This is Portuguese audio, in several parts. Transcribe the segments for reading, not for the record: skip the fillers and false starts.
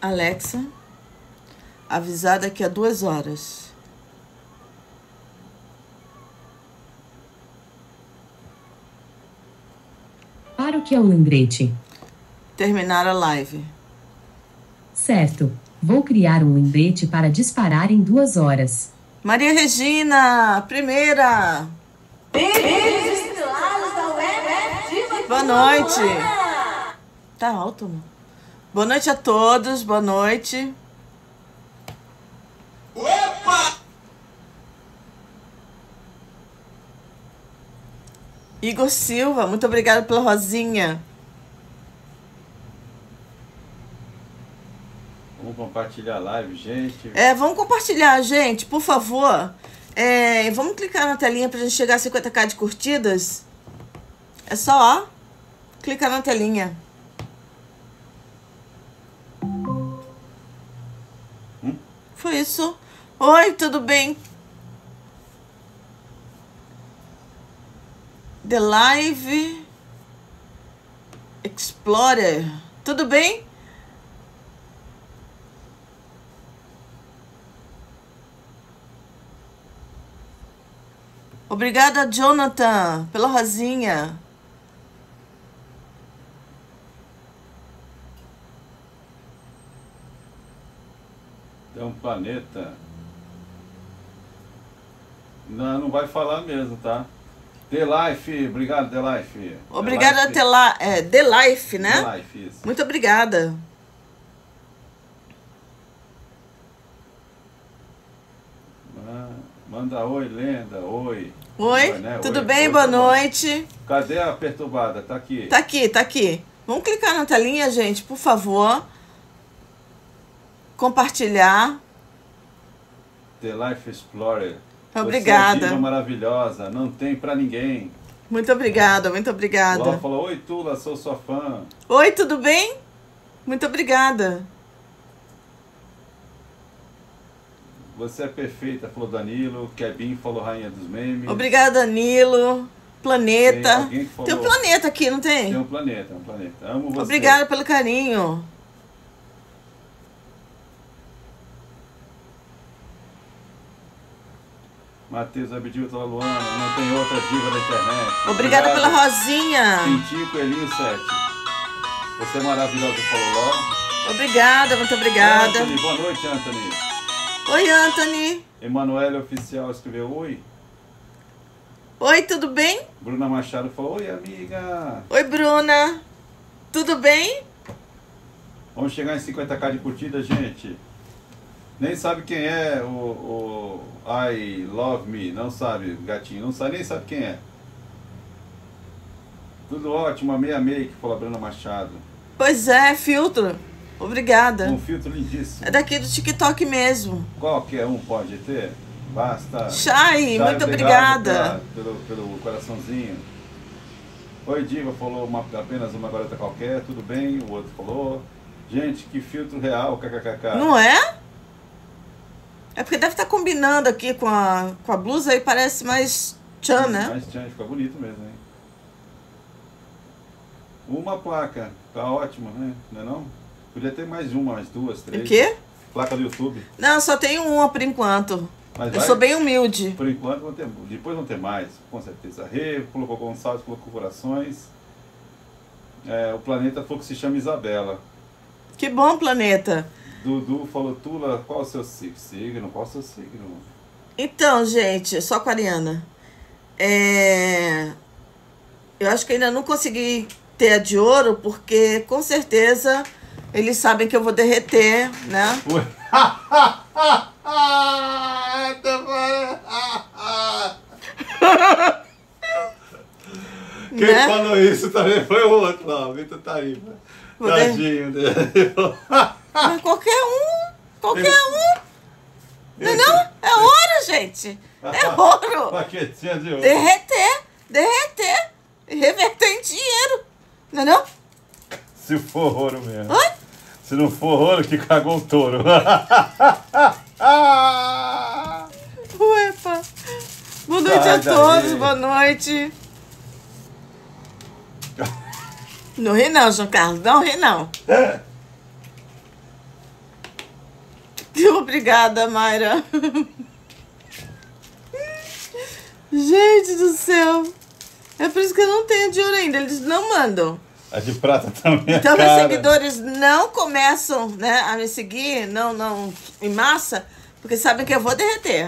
Alexa, avisar daqui a 2 horas. Para o que é o lembrete? Terminar a live. Certo. Vou criar um lembrete para disparar em 2 horas. Maria Regina, primeira. Boa noite. Tá alto, mano. Boa noite a todos, boa noite. Opa! Igor Silva, muito obrigado pela rosinha. Vamos compartilhar a live, gente. Vamos compartilhar, gente, por favor. Vamos clicar na telinha pra gente chegar a 50k de curtidas. É só, ó, clicar na telinha. Foi isso. Oi, tudo bem? The Live Explorer. Tudo bem? Obrigada, Jonathan, pela rosinha. É um planeta. Não vai falar mesmo, tá? The Life, obrigado, The Life. Obrigada, The Life, né? The Life, isso. Muito obrigada. Manda oi, Lenda, oi. Oi, né? Tudo oi, bem? oi, Boa tá noite. Cadê a perturbada? Tá aqui. Tá aqui, tá aqui. Vamos clicar na telinha, gente, por favor. Compartilhar. The Life Explorer. Obrigada. Você é diva maravilhosa, não tem pra ninguém. Muito obrigada, muito obrigada. Ela falou, oi Tula, sou sua fã. Oi, tudo bem? Muito obrigada. Você é perfeita, falou Danilo. Kevin falou rainha dos memes. Obrigada, Danilo. Planeta. Tem alguém que falou... Tem um planeta aqui, não tem? Tem um planeta, Amo você. Obrigada pelo carinho. Matheus Abdil, Tola Luana, não tem outra diva da internet. Obrigada pela rosinha. Pintinho Coelhinho 7. Você é maravilhosa, falou Ló. Obrigada, muito obrigada. Anthony, boa noite, Anthony. Oi, Anthony. Emanuele Oficial escreveu oi. Oi, tudo bem? Bruna Machado falou, oi, amiga. Oi, Bruna. Tudo bem? Vamos chegar em 50k de curtida, gente. Nem sabe quem é o I Love Me, não sabe, gatinho, não sabe, nem sabe quem é. Tudo ótimo, amei, que falou a Bruna Machado. Pois é, filtro. Obrigada. Um filtro lindíssimo. É daqui do TikTok mesmo. Qualquer um pode ter, basta. Chay, muito obrigada. Pelo coraçãozinho. Oi, Diva, falou apenas uma garota qualquer, tudo bem, o outro falou. Gente, que filtro real, kkkk. Não é? É porque deve estar combinando aqui com a blusa aí, parece mais tchan, né? Mais tchan, fica bonito mesmo, hein? Uma placa, tá ótimo, né? Não é não? Podia ter mais uma, mais duas, três. O quê? Placa do YouTube. Não, só tenho uma por enquanto. Mas eu sou bem humilde. Por enquanto vão ter, depois vão ter mais, com certeza. Rê, colocou Gonçalves, colocou corações. O planeta falou que se chama Isabela. Que bom, planeta. Dudu falou, Tula, qual o seu signo? Qual o seu signo? Então, gente, sou aquariana. Eu acho que ainda não consegui ter a de ouro, porque com certeza eles sabem que eu vou derreter, né? Quem falou isso também foi o outro lá, o Vitor tá aí. Tadinho dele. Mas qualquer um. Não? É ouro, gente. É ouro. Paquetinha de ouro. Derreter. E reverter em dinheiro. Não? Se for ouro mesmo. Oi? Se não for ouro, que cagou o touro. Uepa. Boa noite a todos, boa noite. Não ri não, João Carlos, não ri não. Obrigada, Mayra. Gente do céu. É por isso que eu não tenho de ouro ainda. Eles não mandam. A de prata também. Então, meus seguidores não começam, né, a me seguir, não em massa, porque sabem que eu vou derreter.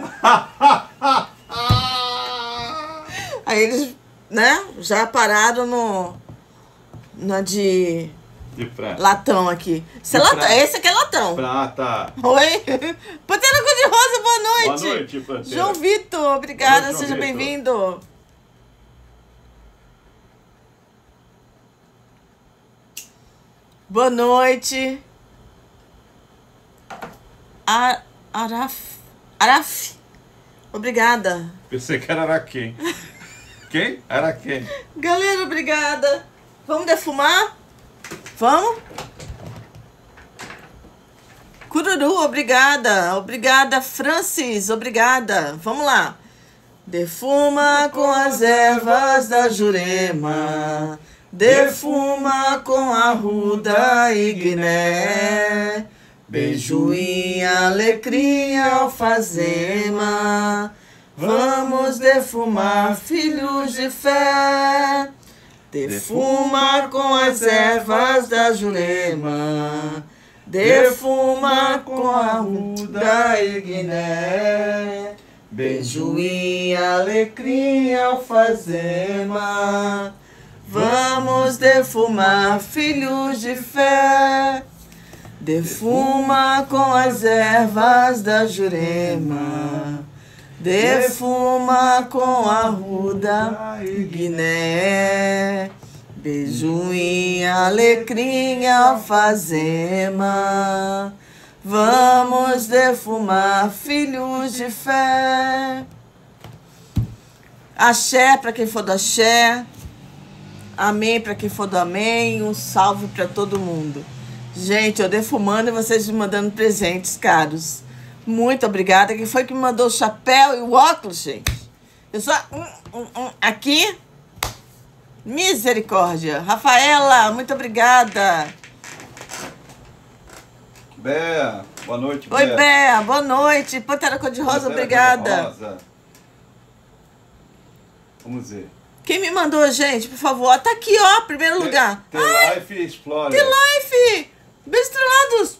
Aí eles, né, já pararam no de prata. latão aqui. Esse aqui é latão. Prata. Oi. Pantera Cor-de-Rosa, boa noite. Boa noite, Pantera. João Vitor, obrigada, Noite, seja João Vitor. bem-vindo. Boa noite. Araf. Obrigada. Pensei que era Araquém. Quem? Araquém. Galera, obrigada. Vamos defumar? Vamos? Cururu, obrigada. Obrigada, Francis, obrigada. Vamos lá. Defuma com as ervas da Jurema. Defuma com a ruda e guiné. Beijoim, alecrim, alfazema. Vamos defumar, filhos de fé. Defuma com as ervas da Jurema. Defuma com a ruda e guiné. Beijoim, alecrim, alfazema. Vamos defumar, filhos de fé. Defuma com as ervas da Jurema. Defuma com a ruda e guiné. Beijoim, alecrim, alfazema. Vamos defumar, filhos de fé. Axé para quem for do axé. Amém para quem for do amém. Um salve para todo mundo. Gente, eu defumando e vocês me mandando presentes caros. Muito obrigada. Quem foi que me mandou o chapéu e o óculos, gente? Eu só... aqui. Misericórdia. Rafaela, muito obrigada. Bea, boa noite, Bea. Oi, Bea, boa noite. Pantera Cor-de-Rosa, obrigada. Cor-de-Rosa. Vamos ver. Quem me mandou, gente, por favor? Tá aqui, ó, primeiro lugar. The Life Explorer. The Life. Beijo estrelados.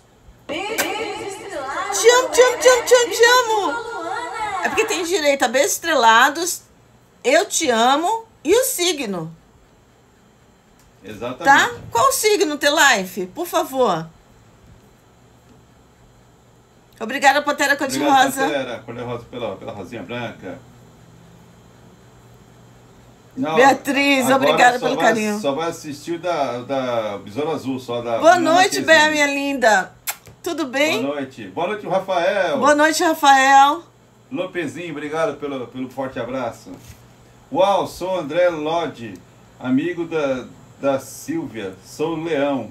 Te amo, te amo, te amo, te amo, te amo. É porque tem direito a beijos estrelados, eu te amo e o signo. Exatamente. Tá? Qual o signo, The Life? Por favor. Obrigada, Pantera Cor-de-Rosa. Pantera Cor-de-Rosa pela rosinha branca. Não, Beatriz, obrigada pelo carinho. Só vai assistir o da Besouro Azul, só da... Boa noite, Bea, minha linda. Tudo bem? Boa noite. Boa noite, Rafael. Boa noite, Rafael. Lopezinho, obrigado pelo forte abraço. Uau, sou André Lodge, amigo da Silvia, sou o Leão.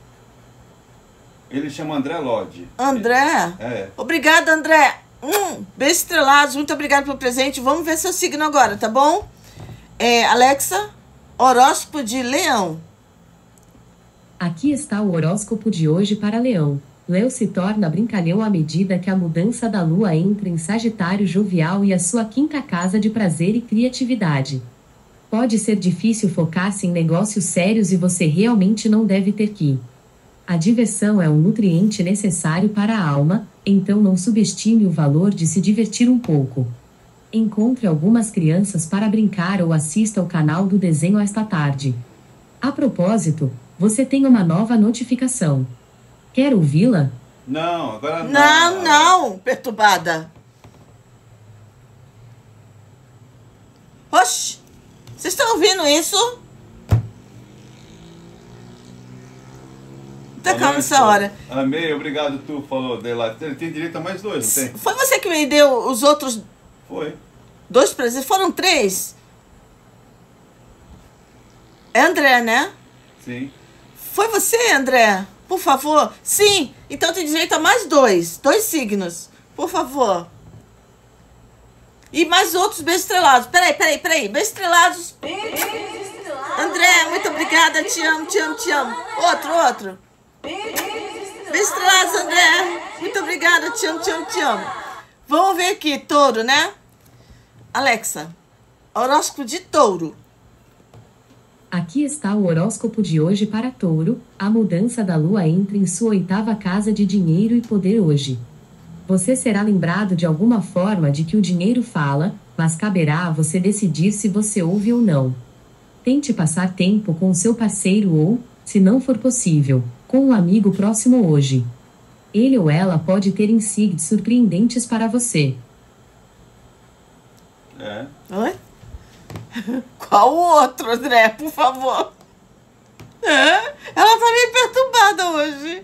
Ele chama André Lodge. André? É. Obrigada, André. Beijo estrelados, muito obrigado pelo presente. Vamos ver seu signo agora, tá bom? Alexa, horóscopo de Leão. Aqui está o horóscopo de hoje para Leão. Leão se torna brincalhão à medida que a mudança da lua entra em Sagitário jovial e a sua quinta casa de prazer e criatividade. Pode ser difícil focar-se em negócios sérios e você realmente não deve ter que. A diversão é um nutriente necessário para a alma, então não subestime o valor de se divertir um pouco. Encontre algumas crianças para brincar ou assista ao canal do desenho esta tarde. A propósito, você tem uma nova notificação. Quer ouvi-la? Não, agora não. Não, perturbada. Oxi, vocês estão ouvindo isso? Tá calma essa hora. Amei, obrigado, tu falou The Life. Ele tem direito a mais dois, não tem? Foi você que me deu os outros... Foi. 2 presentes? Foram 3? É André, né? Sim. Foi você, André? Por favor. Sim. Então tem direito a mais 2. 2 signos. Por favor. E mais outros beijos estrelados. Peraí. Beijos estrelados. André, muito obrigada. Te amo, te amo, te amo. Outro. Beijo estrelados, André. Muito obrigada. Te amo, te amo, te amo. Vamos ver aqui, touro, né? Alexa, horóscopo de touro. Aqui está o horóscopo de hoje para Touro. A mudança da lua entra em sua 8ª casa de dinheiro e poder hoje. Você será lembrado de alguma forma de que o dinheiro fala, mas caberá a você decidir se você ouve ou não. Tente passar tempo com seu parceiro ou, se não for possível, com um amigo próximo hoje. Ele ou ela pode ter insights surpreendentes para você. Oi? Qual o outro, André, por favor? Ela tá meio perturbada hoje.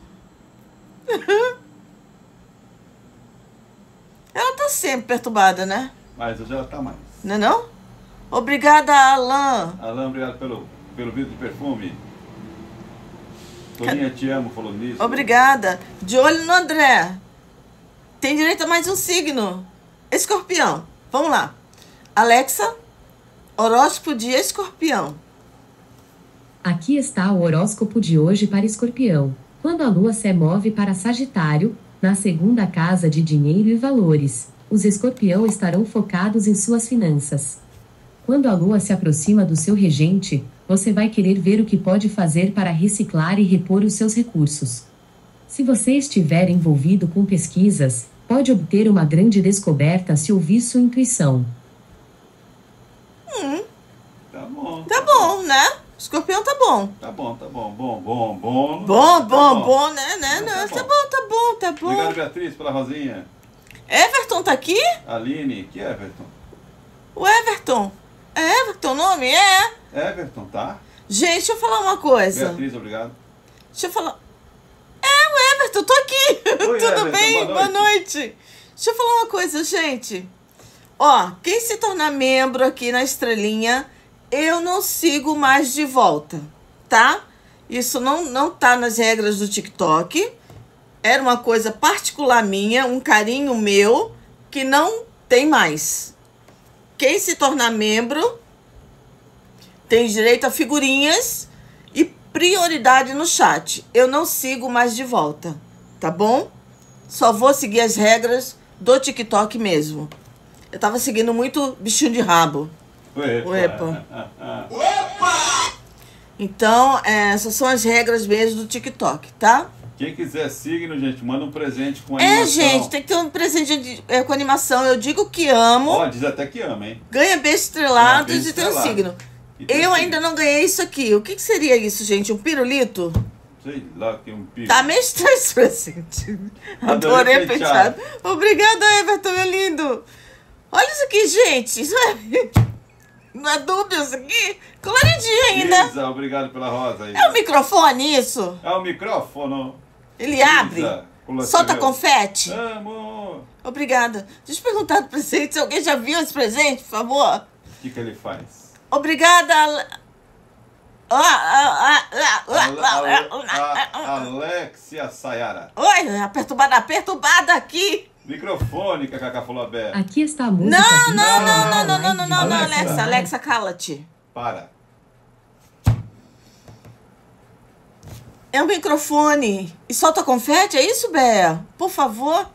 Ela tá sempre perturbada, né? Mas hoje ela tá mais. Não é não? Obrigada, Alan. Alan, obrigado pelo vidro de perfume. Toninha, te amo, falou nisso. Obrigada. De olho no André. Tem direito a mais um signo. Escorpião. Vamos lá. Alexa, horóscopo de Escorpião. Aqui está o horóscopo de hoje para Escorpião. Quando a lua se move para Sagitário, na 2ª casa de dinheiro e valores, os Escorpião estarão focados em suas finanças. Quando a lua se aproxima do seu regente, você vai querer ver o que pode fazer para reciclar e repor os seus recursos. Se você estiver envolvido com pesquisas, pode obter uma grande descoberta se ouvir sua intuição. Tá bom. Tá bom, né? Escorpião tá bom. Tá bom. Bom. Bom, né? Tá Tá bom. Obrigado, Beatriz, pela rosinha. Everton tá aqui? Aline, que Everton? O Everton. É Everton o nome? É. Everton, tá? Gente, deixa eu falar uma coisa. Beatriz, obrigado. Deixa eu falar. O Everton, tô aqui. Oi, Tudo Everton, bem? boa Noite. Deixa eu falar uma coisa, gente. Ó, quem se tornar membro aqui na estrelinha, eu não sigo mais de volta, tá? Isso não tá nas regras do TikTok. Era uma coisa particular minha, um carinho meu, que não tem mais. Quem se tornar membro tem direito a figurinhas e prioridade no chat. Eu não sigo mais de volta, tá bom? Só vou seguir as regras do TikTok mesmo. Eu tava seguindo muito bichinho de rabo. Uepa. Então, essas são as regras mesmo do TikTok, tá? Quem quiser signo, gente, manda um presente com animação. Gente, tem que ter um presente com animação. Eu digo que amo. Ó, diz até que ama, hein? Ganha beijo estrelado e tem um signo. Eu ainda não ganhei isso aqui. O que seria isso, gente? Um pirulito? Sei lá, tem um pirulito. Tá meio estranho esse presente. Adorei penteado. Obrigada, Everton, meu lindo. Olha isso aqui, gente. Isso não é dúbio isso aqui? Coloridinho ainda. Isa, obrigado pela rosa aí. É o microfone isso? É o microfone. Ele abre? Solta confete? Amo. Obrigada. Deixa eu perguntar do presente. Se alguém já viu esse presente, por favor. O que ele faz? Obrigada. Alexia Sayara. Oi, perturbada aqui. Microfone, que a Cacá falou aberto. Aqui está a música. Não, Alexa, cala-te. Para. É o microfone. E solta confete, é isso, Bé? Por favor.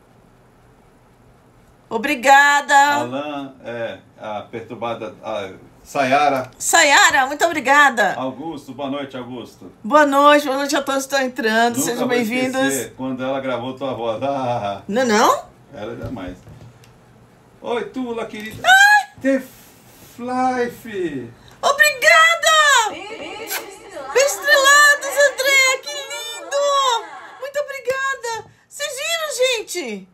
Obrigada. Alan, a perturbada... Sayara. Sayara, muito obrigada. Augusto, boa noite, Augusto. Boa noite a todos que estão entrando. Nunca sejam bem-vindos. Quando ela gravou tua voz. Não? Ela jamais. Oi, Tula, querida. The Life. Obrigada! Estrelados, André, que lindo! Muito obrigada. Vocês viram, gente?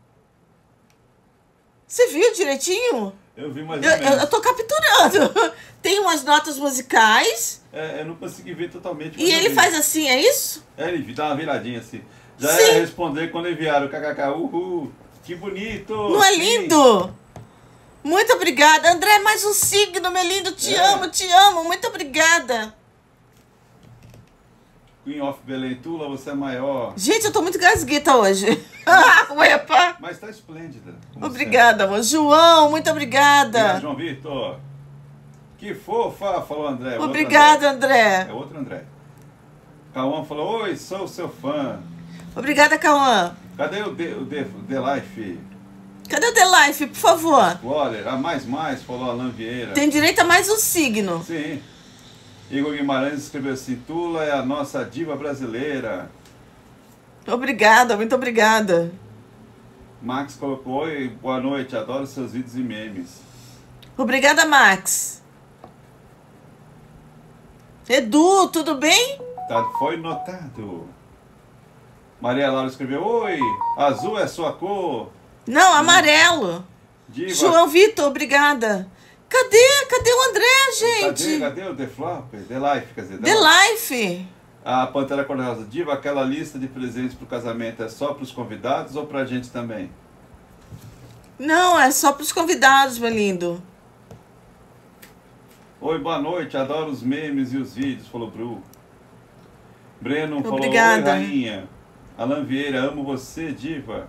Você viu direitinho? Eu vi mais ou menos. Eu tô capturando. Tem umas notas musicais. Eu não consegui ver totalmente. E ele faz assim, é isso? Ele dá uma viradinha assim. Já Sim. ia responder quando enviaram o kkk. Uhul, que bonito. Não é lindo? Muito obrigada. André, mais um signo, meu lindo. Te amo. Muito obrigada. Queen of Belém, Tula, você é maior. Gente, eu tô muito gasguita hoje. Uepa. Mas tá esplêndida. Obrigada, amor. João, muito obrigada. Obrigado, João Vitor. Que fofa, falou André. Obrigada, André. É outro André. Cauã falou, oi, sou seu fã. Obrigada, Cauã. Cadê o The Life? Cadê o The Life, por favor? Explorer, a mais, falou Alan Vieira. Tem direito a mais um signo. Sim. Igor Guimarães escreveu assim: Tula é a nossa diva brasileira. Obrigada, muito obrigada. Max colocou: oi, boa noite, adoro seus vídeos e memes. Obrigada, Max. Edu, tudo bem? Foi notado. Maria Laura escreveu: oi, azul é sua cor. Não, amarelo. Diva. João Vitor, obrigada. Cadê o André, gente? Cadê o The Flop? The Life, quer dizer. The Life. A Pantera Cor-de-Rosa: Diva, aquela lista de presentes pro casamento é só pros convidados ou pra gente também? Não, é só pros convidados, meu lindo. Oi, boa noite, adoro os memes e os vídeos, falou Bru. Breno falou: Obrigada. oi, rainha. Alan Vieira: amo você, diva.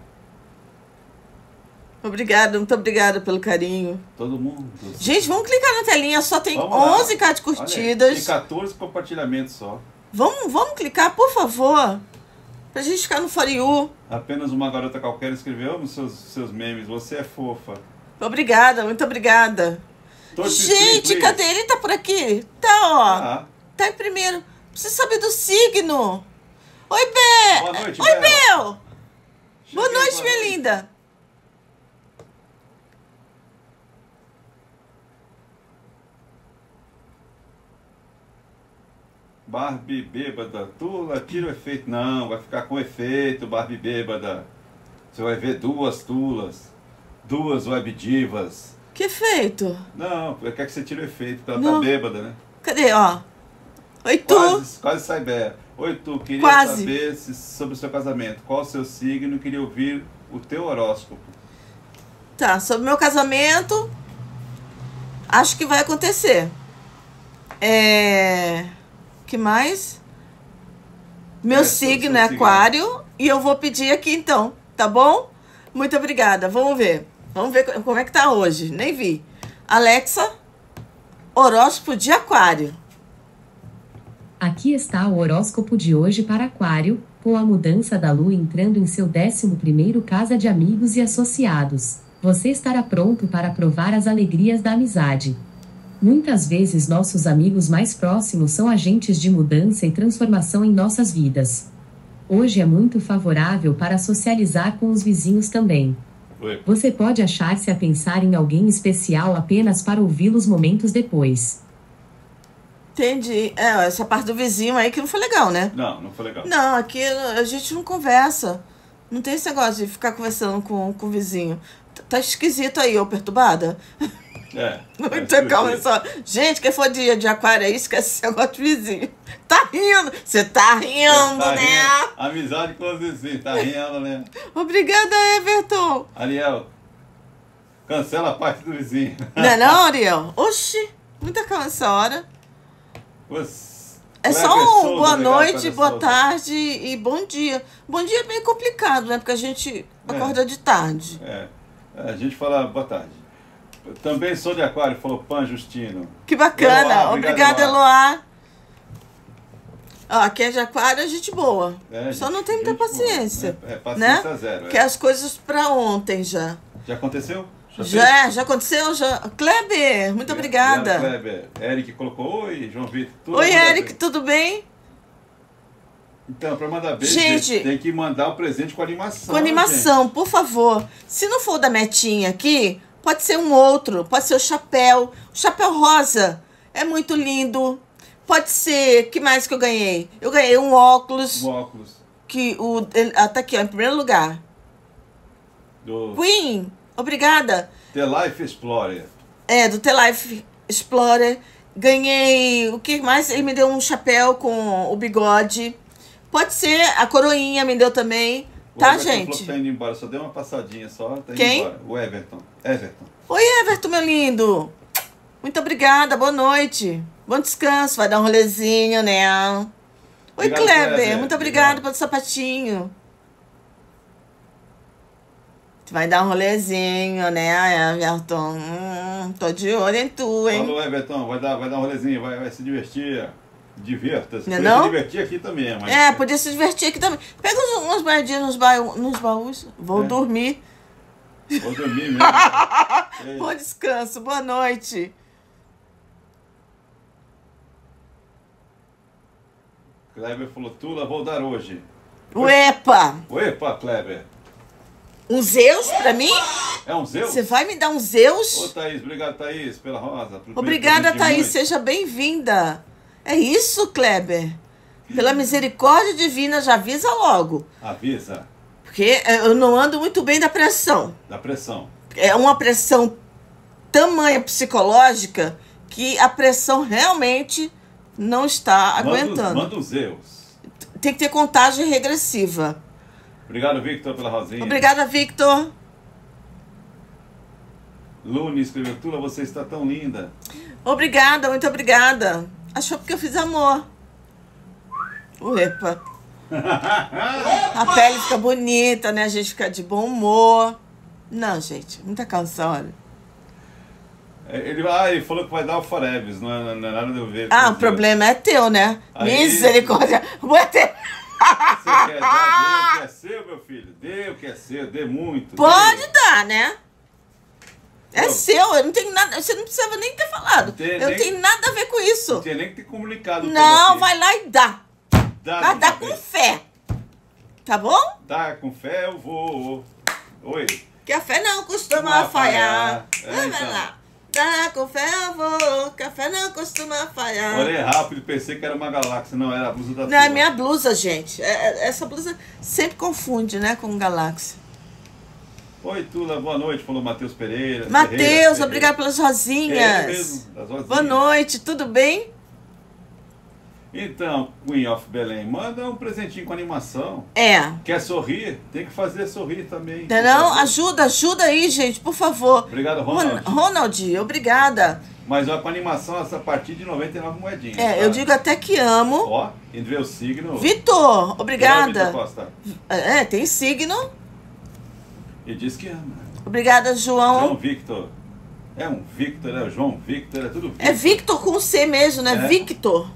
Obrigada, muito obrigada pelo carinho. Todo mundo. Gente, vamos clicar na telinha, só tem Vamos lá. 11k de curtidas. Olha, tem 14 compartilhamentos só. Vamos clicar, por favor. Pra gente ficar no For You. Apenas uma garota qualquer escreveu: amo seus memes, você é fofa. Obrigada, muito obrigada. Gente, cadê ele? Tá por aqui? Tá, ó. Tá em primeiro. Precisa saber do signo. Oi, Bel. Boa noite, Oi, Bel. Bel. Boa noite, minha linda. Barbie bêbada, Tula, tira o efeito. Não, vai ficar com efeito, Barbie bêbada. Você vai ver duas Tulas, duas web divas. Que efeito? Não, quer que você tire o efeito, porque ela tá bêbada, né? Cadê, ó? Oi, Tu. Quase sai Bé. Oi, Tu, queria Quase. saber sobre o seu casamento. Qual o seu signo? Queria ouvir o teu horóscopo. Tá, sobre meu casamento, acho que vai acontecer. Que mais? Meu signo é Aquário e eu vou pedir aqui então, tá bom? Muito obrigada. Vamos ver como é que tá hoje. Nem vi. Alexa, horóscopo de Aquário. Aqui está o horóscopo de hoje para Aquário, com a mudança da Lua entrando em seu 11º casa de amigos e associados. Você estará pronto para provar as alegrias da amizade. Muitas vezes nossos amigos mais próximos são agentes de mudança e transformação em nossas vidas. Hoje é muito favorável para socializar com os vizinhos também. Você pode achar-se a pensar em alguém especial apenas para ouvi-los momentos depois. Entendi. Essa parte do vizinho aí que não foi legal, né? Não foi legal. Não, aqui a gente não conversa. Não tem esse negócio de ficar conversando com o vizinho. Tá esquisito aí, ô perturbada. Então, calma só. Gente, quem for de Aquário aí, esquece esse negócio de vizinho. Tá rindo. Você tá rindo, né? Amizade com os vizinhos, tá rindo, né? Obrigada, Everton. Ariel, cancela a parte do vizinho. Não, Ariel? Oxi, muita calma essa hora. É só um boa noite, boa tarde e bom dia. Bom dia é meio complicado, né? Porque a gente acorda de tarde. A gente fala boa tarde. Também sou de Aquário, falou Pan Justino. Que bacana. Eloá, obrigada, Eloá. Ó, quem é de Aquário é gente boa. Só gente, não tem muita paciência. Paciência né? zero. Quer as coisas pra ontem já. Já aconteceu? Já aconteceu? Kleber, muito obrigada. Kleber. Eric colocou: oi, João Vitor. Oi, Eric, tudo bem? Então, para mandar beijo, gente, tem que mandar o presente com animação. Com animação, gente. Por favor. Se não for da Metinha aqui, pode ser um outro. Pode ser o chapéu. O chapéu rosa é muito lindo. Pode ser... que mais que eu ganhei? Eu ganhei um óculos. Que tá aqui, ó, em primeiro lugar. Queen, obrigada. The Life Explorer. Do The Life Explorer. Ganhei... o que mais? Ele me deu um chapéu com o bigode. Pode ser, a coroinha me deu também, tá, gente? O Everton tá indo embora, só deu uma passadinha só, tá indo Quem? embora. O Everton. Oi, Everton, meu lindo. Muito obrigada, boa noite. Bom descanso, vai dar um rolezinho, né? Oi, Kleber, muito obrigada pelo sapatinho. Vai dar um rolezinho, né, Everton? Tô de olho em tu, hein? Falou, Everton, vai dar um rolezinho, vai se divertir. Divirta-se. Não é Podia não? se divertir aqui também, mas... É, podia se divertir aqui também. Pega umas moedinhas nos baús. Vou dormir. Vou dormir mesmo. Bom descanso, boa noite. Kleber falou, Tula, vou dar hoje. Uepa! Uepa, Kleber. Um Zeus pra mim? É um Zeus? Você vai me dar um Zeus? Ô, Thaís, obrigado, Thaís, pela rosa. Obrigada, Thaís. Seja bem-vinda. É isso, Kleber. Pela misericórdia divina, já avisa logo. Avisa. Porque eu não ando muito bem da pressão. Da pressão. É uma pressão tamanha psicológica que a pressão realmente não está aguentando. Manda um Zeus. Tem que ter contagem regressiva. Obrigado, Victor, pela rosinha. Obrigada, Victor. Lune escreveu, Tula, você está tão linda. Obrigada, muito obrigada. Achou porque eu fiz amor. Uepa. A pele fica bonita, né? A gente fica de bom humor. Não, gente, muita canção, olha. Ele falou que vai dar o Forever, não é nada a ver. Ah, o problema é teu, né? Aí... Misericórdia. Vou ter... Você quer dar? Dê o que é seu, meu filho. Dê o que é seu, dê muito. Pode dê. dar, né? É seu, eu não tenho nada. Você não precisava nem ter falado. Eu não tenho nada a ver com isso. Não tinha nem que ter comunicado. Não, vai lá e dá. Vai dar com vez. fé. Tá bom? Dá com fé, eu vou. Oi. Que a fé não costuma falhar. Vai lá. Dá com fé, eu vou. Que a fé não costuma falhar. Olhei rápido, pensei que era uma galáxia. Não, era a blusa da Não, é Tula. minha blusa, gente. Essa blusa sempre confunde, né, com galáxia. Oi, Tula, boa noite, falou Matheus Pereira. Matheus, obrigado pelas É ele rosinhas. mesmo, das rosinhas. Boa noite, tudo bem? Então, Queen of Belém, manda um presentinho com animação. É. Quer sorrir? Tem que fazer sorrir também. Não, ajuda aí, gente, por favor. Obrigado, Ronald. Ronald, obrigada. Mas ó, com animação a partir de 99 moedinhas. É, tá? eu digo até que amo. Ó, indo ver o signo. Vitor, obrigada. Vitor Costa. É, tem signo. E diz que ama. Obrigada, João João. Victor. É um Victor, é o João Victor, é tudo Victor. É Victor com C mesmo, né? É. Victor.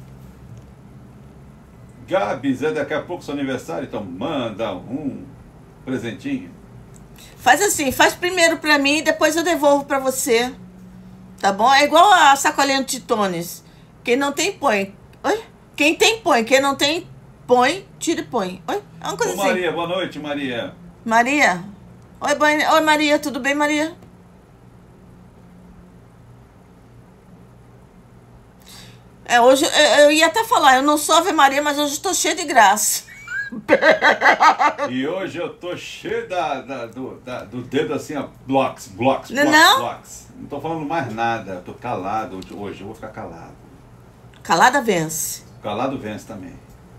Gabs, é daqui a pouco seu aniversário, então manda um presentinho. Faz assim, faz primeiro pra mim e depois eu devolvo pra você. Tá bom? É igual a sacolinha de Titones. Quem não tem, põe. Oi? Quem tem, põe. Quem não tem, põe, tira e põe. Oi? É uma coisa Ô, assim. Maria, boa noite, Maria. Maria? Oi, Maria, tudo bem, Maria? Hoje eu ia até falar, eu não sou Ave Maria, mas hoje estou cheia de graça. E hoje eu tô cheio do dedo assim, ó, blocos. Não tô falando mais nada, eu tô calado hoje, eu vou ficar calado. Calada vence. Calado vence também.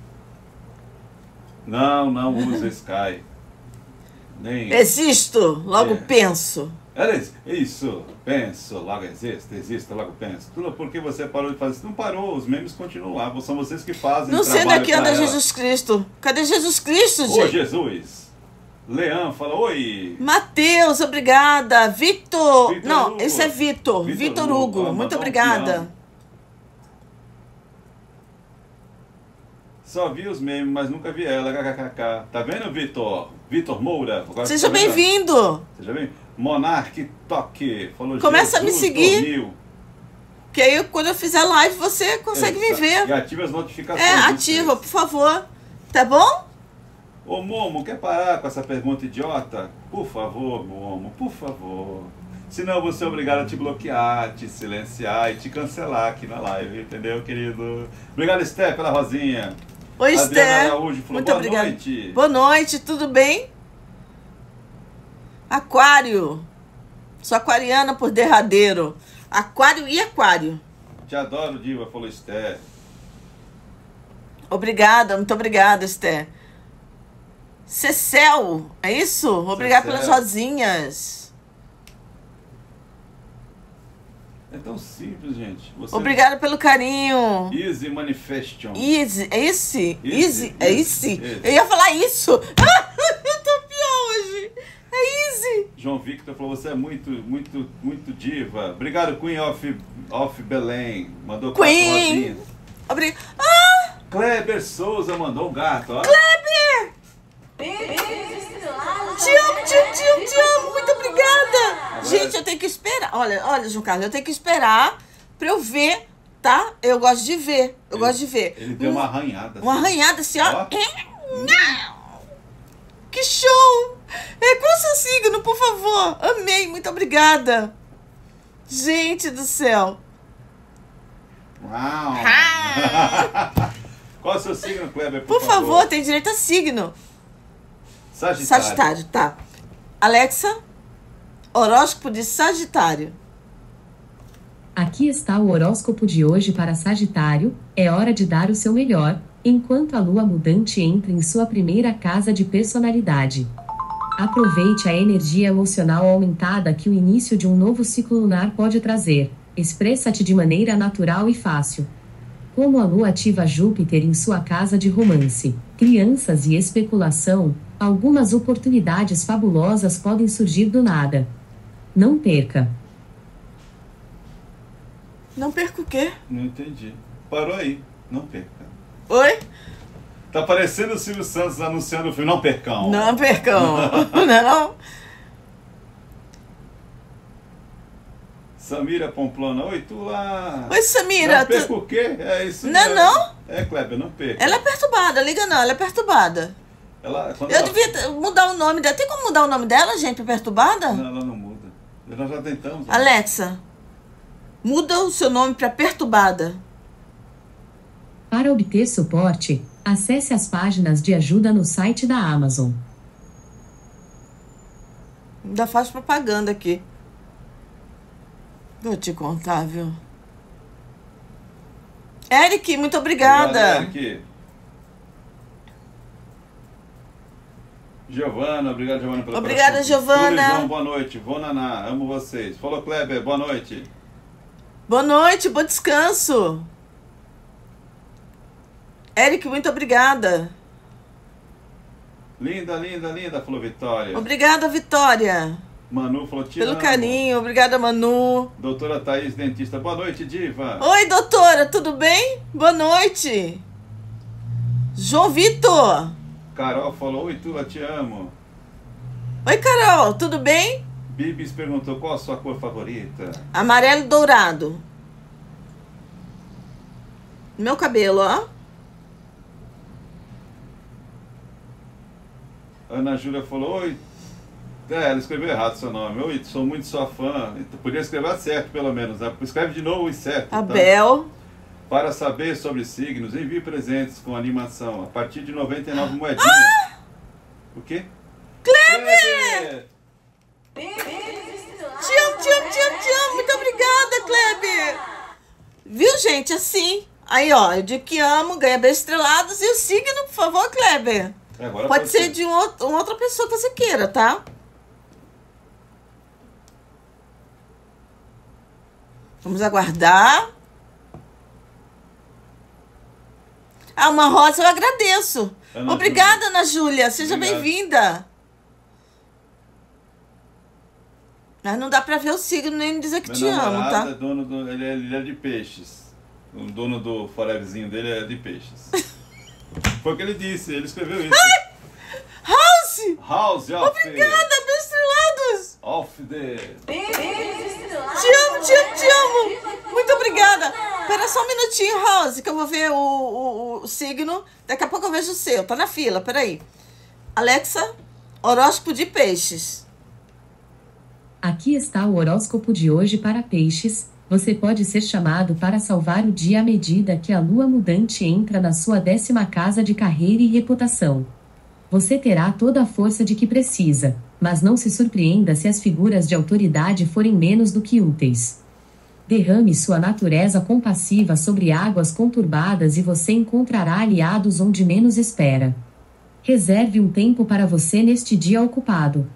Não usa Sky. Nem... Existo, logo penso. Isso, penso, logo existo, logo penso. Tula, por que você parou de fazer isso? Não parou, os memes continuam lá, são vocês que fazem. Não sei trabalho daqui pra anda ela. Jesus Cristo. Cadê Jesus Cristo, Ô, gente? Jesus. Leão fala, oi. Mateus, obrigada. Victor. Vitor Não, Hugo. esse é Vitor. Vitor Hugo. Ó, Muito mandou um obrigada. peão. Só vi os memes, mas nunca vi ela, kkkk. Tá vendo, Vitor? Vitor Moura. Agora Seja tá vendo? bem-vindo. Seja bem-vindo. Monark Toque. Falou, Começa a me Jesus seguir. dormiu. Que aí, quando eu fizer live, você consegue me ver. E ative as notificações. É, ativa, por favor. Tá bom? Ô, Momo, quer parar com essa pergunta idiota? Por favor, Momo, por favor. Senão eu vou ser obrigado a te bloquear, te silenciar e te cancelar aqui na live, entendeu, querido? Obrigado, Esté, pela rosinha. Oi, Adriana Esther. Araújo falou, Muito boa obrigada. noite. Boa noite, tudo bem? Aquário. Sou aquariana por derradeiro. Aquário e aquário. Te adoro, Diva, falou Esté. Obrigada, muito obrigada, Esther. Cecel, é isso? Obrigada Cecel. pelas rosinhas. É tão simples, gente. Você... Obrigada pelo carinho. Easy Manifestation. Easy, é esse? Easy, É easy, esse? easy. Eu ia falar isso. Eu tô pior hoje. É easy. João Victor falou, você é muito diva. Obrigado, Queen of Belém. Mandou 4 Queen. rosinhas. Obrigada. Kleber Souza mandou um gato, ó. Kleber! Te amo, te amo, te amo. Muito obrigada. Gente, eu tenho que esperar. Olha, João Carlos, eu tenho que esperar pra eu ver, tá? Eu gosto de ver. Eu gosto de ver. Ele deu uma arranhada. Uma arranhada assim, ó. Ó. Que show! Qual é o seu signo, por favor? Amei, muito obrigada. Gente do céu. Uau! Qual é o seu signo, Kleber, Por favor, tem direito a signo. Sagitário, tá. Alexa, horóscopo de Sagitário. Aqui está o horóscopo de hoje para Sagitário. É hora de dar o seu melhor, enquanto a lua mudante entra em sua primeira casa de personalidade. Aproveite a energia emocional aumentada que o início de um novo ciclo lunar pode trazer. Expressa-te de maneira natural e fácil. Como a lua ativa Júpiter em sua casa de romance, crianças e especulação, algumas oportunidades fabulosas podem surgir do nada. Não perca. Não perca o quê? Não entendi. Parou aí. Não perca. Oi? Tá parecendo o Silvio Santos anunciando o filme Não Percam. Não percam. Não. Samira Pomplona. Oi, tu lá. Oi, Samira. Não perca o quê? É isso Não, mesmo. não? É, Kleber, não perca. Ela é perturbada, liga não, ela é perturbada. Quando Eu devia mudar o nome dela. Tem como mudar o nome dela, gente, pra perturbada? Não, ela não muda. Nós já tentamos. Alexa, muda o seu nome pra perturbada. Para obter suporte, acesse as páginas de ajuda no site da Amazon. Ainda faz propaganda aqui. Vou te contar, viu? Eric, muito obrigada. Obrigado, Eric. Giovana, obrigado, Giovana, pela Obrigada, participação. Giovana. Tudo João, boa noite. Vou Naná, amo vocês. Falou, Kleber, boa noite. Boa noite, bom descanso. Eric, muito obrigada. Linda, linda, linda, falou Vitória. Obrigada, Vitória. Manu falou, te Pelo amo. carinho, obrigada, Manu. Doutora Thaís, dentista, boa noite, diva. Oi, doutora, tudo bem? Boa noite. João Vitor. Carol falou, oi, Tula, te amo. Oi, Carol, tudo bem? Bibis perguntou, qual a sua cor favorita? Amarelo e dourado. Meu cabelo, ó. Ana Júlia falou, oi. Ela escreveu errado seu nome. Oi, sou muito sua fã. Podia escrever certo, pelo menos. Né? Escreve de novo e certo. Abel. Tá? Para saber sobre signos, envie presentes com animação. A partir de 99 moedinhas. O quê? Kleber! Te amo, te amo, te amo, te amo. Muito obrigada, Kleber. Viu, gente? Assim. Aí, ó. Eu digo que amo, ganha bem estrelados. E o signo, por favor, Kleber. Agora pode ser de uma outra pessoa que você queira, tá? Vamos aguardar. Ah, uma rosa eu agradeço. Obrigada, Ana Júlia. Seja bem-vinda. Mas não dá pra ver o signo nem dizer que te amo, tá? É dono ele é de peixes. O dono do foreverzinho dele é de peixes. Foi o que ele disse, ele escreveu isso. Ai! House! Obrigada, meus estrelados! Off the... Te amo, te amo, te amo! Muito obrigada! Espera só um minutinho, House, que eu vou ver o signo. Daqui a pouco eu vejo o seu. Tá na fila, peraí. Alexa, horóscopo de peixes. Aqui está o horóscopo de hoje para peixes. Você pode ser chamado para salvar o dia à medida que a lua mudante entra na sua 10ª casa de carreira e reputação. Você terá toda a força de que precisa, mas não se surpreenda se as figuras de autoridade forem menos do que úteis. Derrame sua natureza compassiva sobre águas conturbadas e você encontrará aliados onde menos espera. Reserve um tempo para você neste dia ocupado.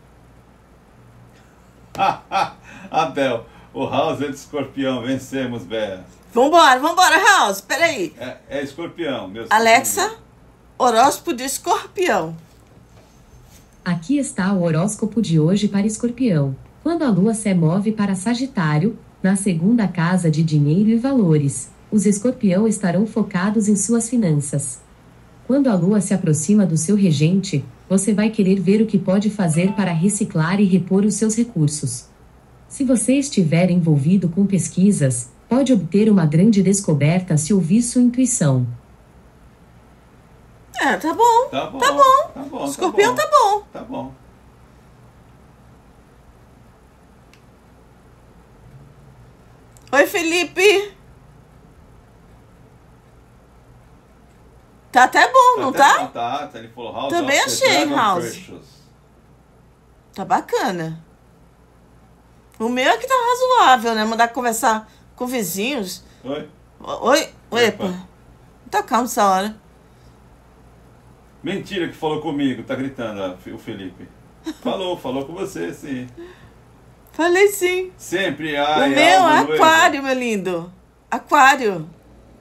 Abel, o House é de escorpião, vencemos, Bé. Vambora, House, peraí. É escorpião, meu Alexa, horóscopo de escorpião. Aqui está o horóscopo de hoje para escorpião. Quando a lua se move para Sagitário, na 2ª casa de dinheiro e valores, Os escorpião estarão focados em suas finanças. Quando a lua se aproxima do seu regente, você vai querer ver o que pode fazer para reciclar e repor os seus recursos. Se você estiver envolvido com pesquisas, pode obter uma grande descoberta se ouvir sua intuição. Tá bom. Tá bom. Tá bom. Tá bom. Escorpião tá bom. Tá bom. Oi, Felipe. Tá até bom, não tá? Tá. Ele falou House Também of the achei, Dragon House. Precious. Tá bacana. O meu é que tá razoável, né? Mandar conversar com vizinhos. Oi? Oi? Epa. Tá calmo essa hora. Mentira que falou comigo, tá gritando o Felipe. Falou com você, sim. Falei sim. Sempre O há. meu é aquário, meu lindo. Aquário.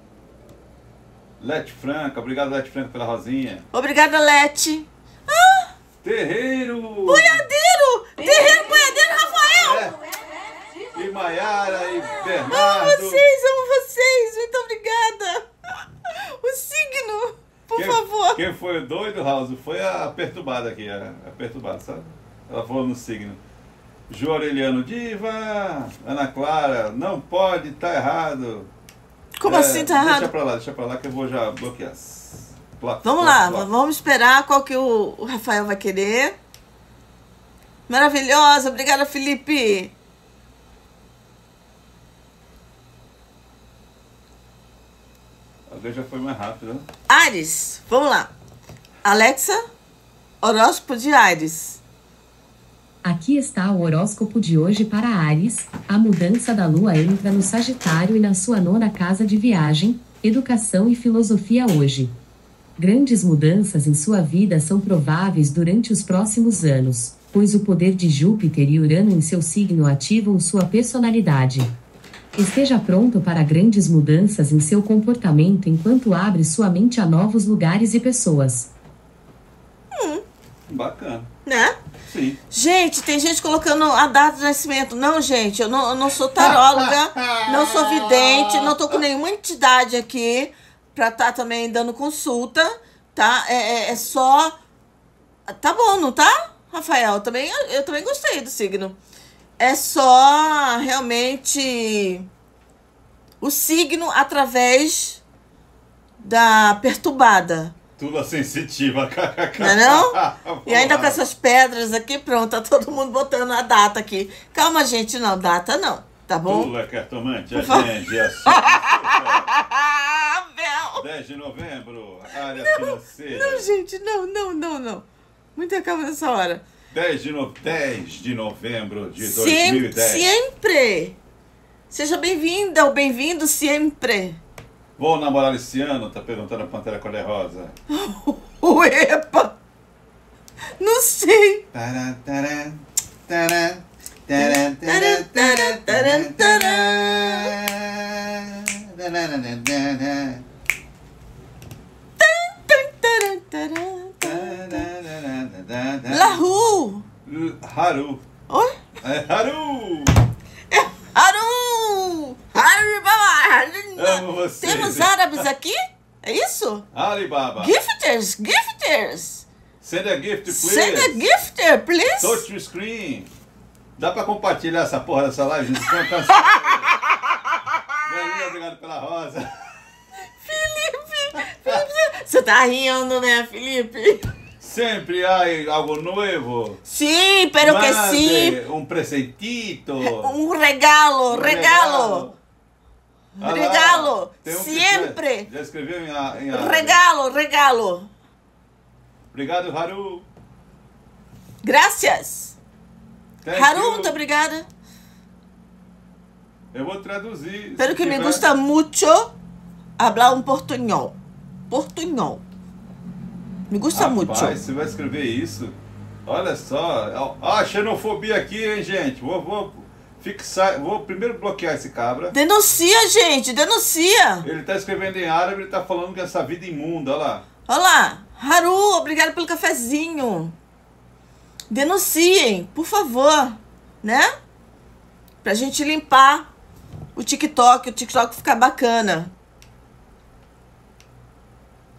Lete Franca, obrigado Lete Franca pela rosinha. Obrigada, Lete. Terreiro! Boiadeiro! Terreiro, boiadeiro, Rafael! E Maiara e Amo Bernardo. vocês, muito obrigada. O signo, por favor. Quem foi o doido, House, foi a perturbada aqui, a perturbada, sabe? Ela falou no signo. Ju Aureliano, diva! Ana Clara, não pode, tá errado. Como assim tá errado? Deixa pra lá que eu vou já bloquear. Vamos lá, vamos esperar qual que o Rafael vai querer. Maravilhosa, obrigada, Felipe. Alguém já foi mais rápido, né? Ares, vamos lá. Alexa, horóscopo de Ares. Aqui está o horóscopo de hoje para Áries. A mudança da lua entra no Sagitário e na sua 9ª casa de viagem, educação e filosofia hoje. Grandes mudanças em sua vida são prováveis durante os próximos anos, pois o poder de Júpiter e Urano em seu signo ativam sua personalidade. Esteja pronto para grandes mudanças em seu comportamento enquanto abre sua mente a novos lugares e pessoas. Bacana. Né? Sim. Gente, tem gente colocando a data de nascimento. Não, gente, eu não sou taróloga, não sou vidente, não tô com nenhuma entidade aqui pra estar também dando consulta, tá? É só... Tá bom, não tá, Rafael? Eu também gostei do signo. É só realmente o signo através da perturbada. Tula sensitiva, kkk. Não é não? E ainda com essas pedras aqui, pronto, tá todo mundo botando a data aqui. Calma, gente, não, data não, tá bom? Tula cartomante, agende, assunto. Bel. 10 de novembro, área financeira. Não, gente, não. Muita calma nessa hora. 10 de novembro de 2010. Sempre. Seja bem-vinda ou bem-vindo sempre. Vou namorar esse ano? Tá perguntando a Pantera Cor-de-Rosa. Epa! Não sei. Lahu. Haru. Oi? É Haru. Haru! Haru! Amo você. Temos árabes aqui? É isso? Alibaba. Gifters! Send a gift, please. Send a gifter, please! Touch the screen. Dá pra compartilhar essa porra dessa live? Gente? Galinha, obrigado pela rosa. Felipe, você tá rindo, né, Felipe? Sempre há algo novo. Sim, pero que Mande sim. um presentito. Um regalo. Ah lá, Regalo. tem um que Sempre. já escreveu em árabe. Regalo. Obrigado, Haru. Gracias. Thank Haru, you. muito obrigada. Eu vou traduzir. Pero se que me tiver. gusta mucho hablar um portunhol. Me gusta muito. Rapaz, você vai escrever isso? Olha só. Ah, xenofobia aqui, hein, gente? Vou fixar. Vou primeiro bloquear esse cabra. Denuncia, gente, denuncia. Ele tá escrevendo em árabe, ele tá falando que essa vida imunda, olha lá. Olha lá. Haru, obrigado pelo cafezinho. Denunciem, por favor, né? Pra gente limpar o TikTok ficar bacana.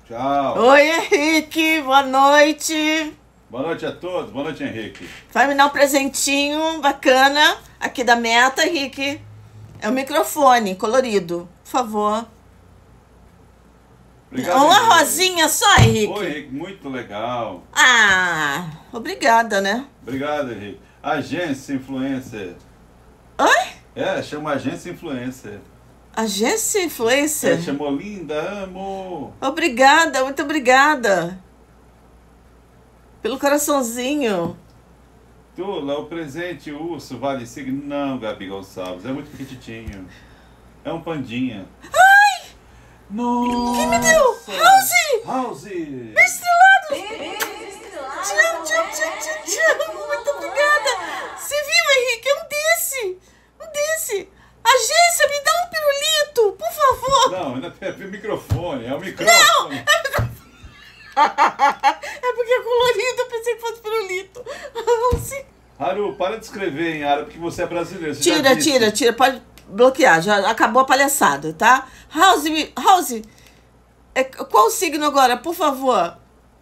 Tchau. Oi, Henrique, boa noite. Boa noite a todos. Boa noite, Henrique. Vai me dar um presentinho bacana aqui da Meta, Henrique. É o microfone colorido, por favor. Obrigado, Uma Henrique. rosinha só, Henrique. Oi, Henrique, muito legal. Ah, obrigada, né? Obrigado, Henrique. Agência Influencer. Oi? Chama Agência Influencer. Agência Influencer? Chamou linda, amo. Obrigada, muito obrigada. Pelo coraçãozinho. Tula, o presente urso vale signo? Não, Gabi Gonçalves, é muito pequitinho. É um pandinha. Ai! Nossa! Quem me deu? House! House! Estrelados! Tchau. Muito obrigada. Você viu, Henrique? É um desse. Um desse. Agência, me dá um pirulito, por favor. Não, ainda tem o microfone, é o microfone. Não, é porque é colorido, eu pensei que fosse pirulito. Haru, para de escrever em árabe porque você é brasileiro. Você já disse. Tira, pode bloquear, já acabou a palhaçada, tá? House, qual o signo agora, por favor?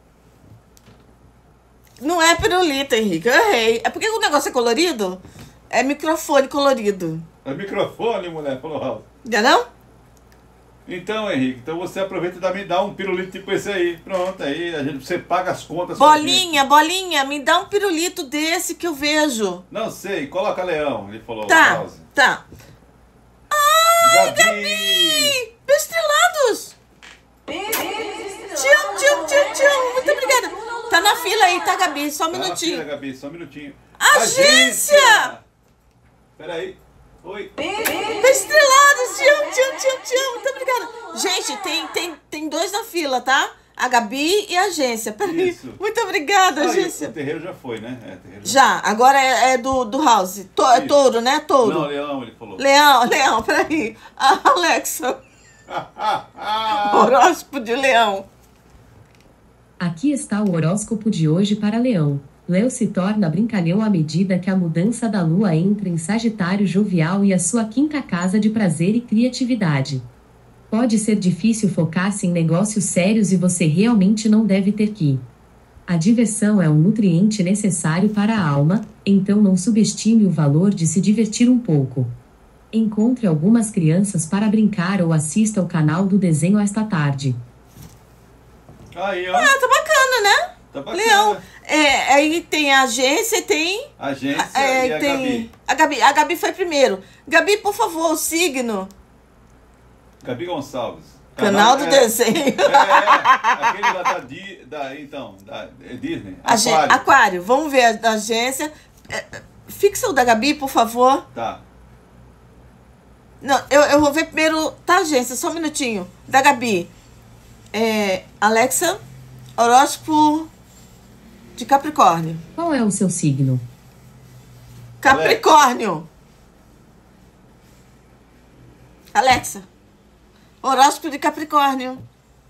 Não é pirulito, Henrique, eu errei. É porque o negócio é colorido? É microfone colorido. É microfone, mulher, falou House. Entendeu? Então, Henrique, então você aproveita e dá, me dá um pirulito tipo esse aí. Pronto, aí você paga as contas. Bolinha, me dá um pirulito desse que eu vejo. Não sei, coloca leão, ele falou. Tá, House. tá. Ai, Gabi! Estrelados! Tchau, muito obrigada. Tá na fila aí, tá, Gabi? Só um Tá na minutinho. fila, Gabi, só um minutinho. Agência! Peraí. Oi. Estrelados, tchau, muito obrigada. Gente, tem dois na fila, tá? A Gabi e a agência. Peraí. Isso. Muito obrigada, Ah, agência. o terreiro já foi, né? É, terreiro Já, agora é do House. É touro, né? Touro. Não, leão, ele falou. Leão, peraí. Alexa, horóscopo de leão. Aqui está o horóscopo de hoje para Leão. Leo se torna brincalhão à medida que a mudança da lua entra em Sagitário jovial e a sua quinta casa de prazer e criatividade. Pode ser difícil focar-se em negócios sérios e você realmente não deve ter que. A diversão é um nutriente necessário para a alma, então não subestime o valor de se divertir um pouco. Encontre algumas crianças para brincar ou assista ao canal do desenho esta tarde. Aí, ó. Ah, tá bacana, né? Tá bacana. Leão. Aí tem a agência e tem... Agência e a Gabi. A Gabi foi primeiro. Gabi, por favor, o signo. Gabi Gonçalves. Canal do desenho. Aquele lá da Disney. Aquário. Vamos ver a da agência. Fixa o da Gabi, por favor. Tá. Não, eu vou ver primeiro da agência, só um minutinho. Da Gabi. Alexa, horóscopo de Capricórnio. Qual é o seu signo? Capricórnio. Alexa, horóscopo de Capricórnio.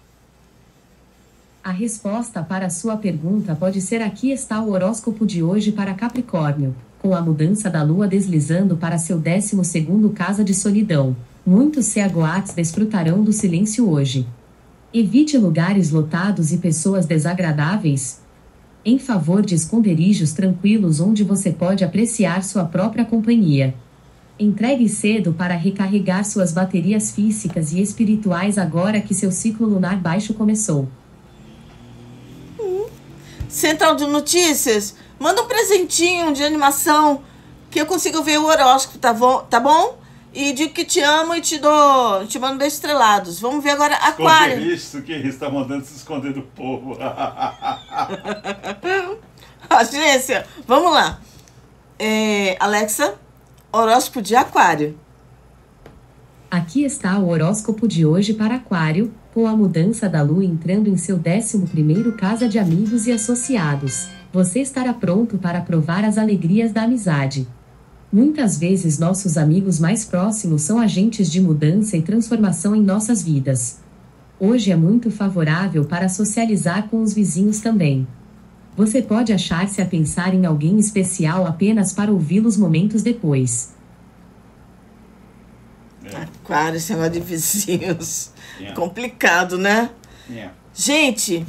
A resposta para a sua pergunta pode ser: aqui está o horóscopo de hoje para Capricórnio. Com a mudança da lua deslizando para seu 12º casa de solidão, muitos ceagoats desfrutarão do silêncio hoje. Evite lugares lotados e pessoas desagradáveis, em favor de esconderijos tranquilos onde você pode apreciar sua própria companhia. Entregue cedo para recarregar suas baterias físicas e espirituais agora que seu ciclo lunar baixo começou. Central de Notícias, manda um presentinho de animação que eu consigo ver o horóscopo, tá bom? E digo que te amo e te mando beijos estrelados. Vamos ver agora Aquário. Isso que está mandando se esconder do povo. Agência, vamos lá. Alexa, horóscopo de Aquário. Aqui está o horóscopo de hoje para Aquário, com a mudança da lua entrando em seu 11º casa de amigos e associados. Você estará pronto para provar as alegrias da amizade. Muitas vezes nossos amigos mais próximos são agentes de mudança e transformação em nossas vidas. Hoje é muito favorável para socializar com os vizinhos também. Você pode achar-se a pensar em alguém especial apenas para ouvi-los momentos depois. Aquário, esse negócio de vizinhos. Complicado, né? Gente,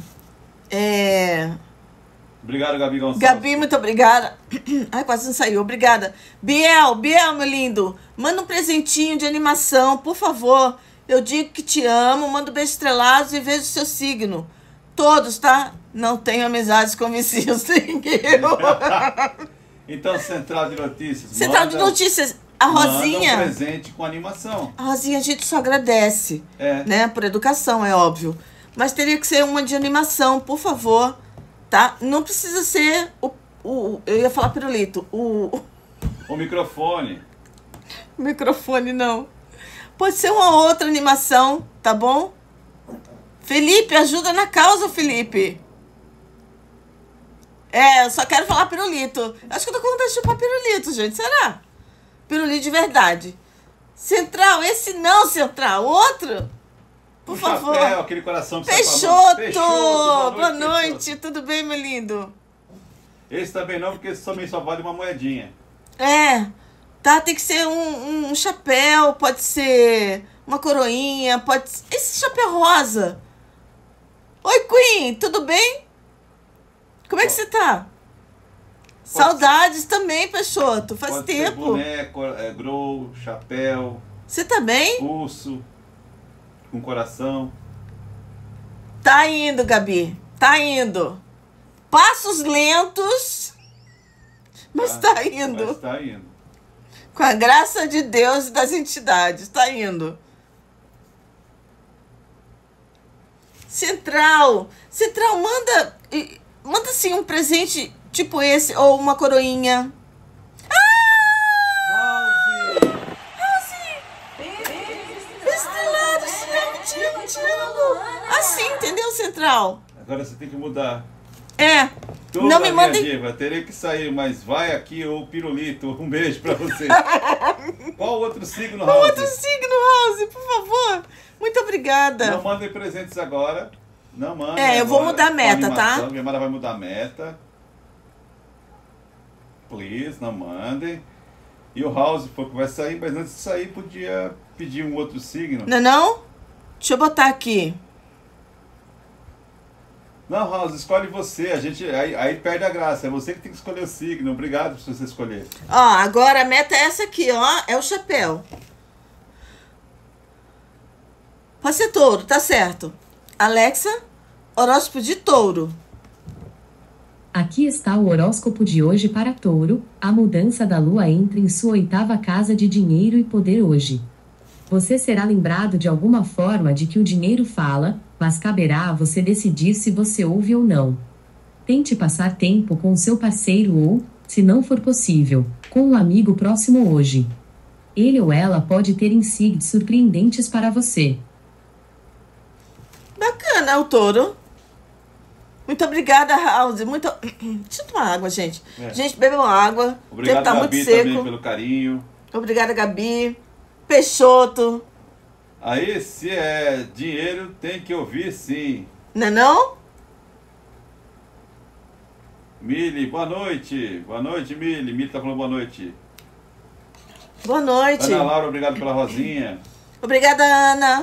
Obrigado, Gabi Gonçalves. Gabi, muito obrigada. Ai, quase não saiu. Obrigada. Biel, meu lindo, manda um presentinho de animação, por favor. Eu digo que te amo, mando beijos estrelados e vejo o seu signo. Todos, tá? Não tenho amizades com vizinhos, nem eu. Então, Central de Notícias. Central de Notícias, a Rosinha. Manda um presente com animação. A Rosinha a gente só agradece, É. né? Por educação, é óbvio. Mas teria que ser uma de animação, por favor, tá? Não precisa ser eu ia falar pirulito. O microfone. microfone, não. Pode ser uma outra animação, tá bom? Felipe, ajuda na causa, Felipe. Eu só quero falar pirulito. Acho que eu tô com vontade de chupar pirulito, gente. Será? Pirulito de verdade. Central, esse não, Central. Outro? Por favor. Chapéu, aquele coração que Peixoto! Boa noite. Tudo bem, meu lindo? Esse também não, porque esse também só vale uma moedinha. Tá, tem que ser um chapéu, pode ser uma coroinha, pode ser... Esse chapéu rosa. Oi, Queen, tudo bem? Como é que você tá? Saudades também, Peixoto, faz pode tempo. Ser boneco, grow, chapéu. Você tá bem? Urso, com coração. Tá indo, Gabi, tá indo. Passos lentos, mas tá indo. Mas tá indo. Com a graça de Deus e das entidades, tá indo. Central, manda assim um presente tipo esse, ou uma coroinha. Estrelado, te amo. Assim, entendeu, Central? Agora você tem que mudar. Não me mandem. Diva, terei que sair, mas vai aqui o pirulito. Um beijo pra você. Qual outro signo, House? Qual outro signo, House? Por favor. Muito obrigada. Não mandem presentes agora. Não mandem. Eu vou mudar a meta, tá? Minha mãe vai mudar a meta. Please, não mandem. E o House falou que vai sair, mas antes de sair podia pedir um outro signo. Não? Deixa eu botar aqui. Não, House, escolhe você. Aí perde a graça. É você que tem que escolher o signo. Obrigado por você escolher. Agora a meta é essa aqui, ó. É o chapéu. Pode ser touro, tá certo. Alexa, horóscopo de touro. Aqui está o horóscopo de hoje para Touro. A mudança da lua entra em sua 8ª casa de dinheiro e poder hoje. Você será lembrado de alguma forma de que o dinheiro fala, mas caberá a você decidir se você ouve ou não. Tente passar tempo com seu parceiro ou, se não for possível, com um amigo próximo hoje. Ele ou ela pode ter insights surpreendentes para você. Bacana, o touro. Muito obrigada, House. Deixa eu tomar água, gente. Gente, bebam água. Obrigado, tá Gabi, muito seco. também pelo carinho. Obrigada, Gabi. Peixoto. Aí, se é dinheiro, tem que ouvir sim. Não é não? Mili, boa noite. Boa noite, Mili. Mili tá falando boa noite. Boa noite. Ana Laura, obrigado pela rosinha. Obrigada, Ana.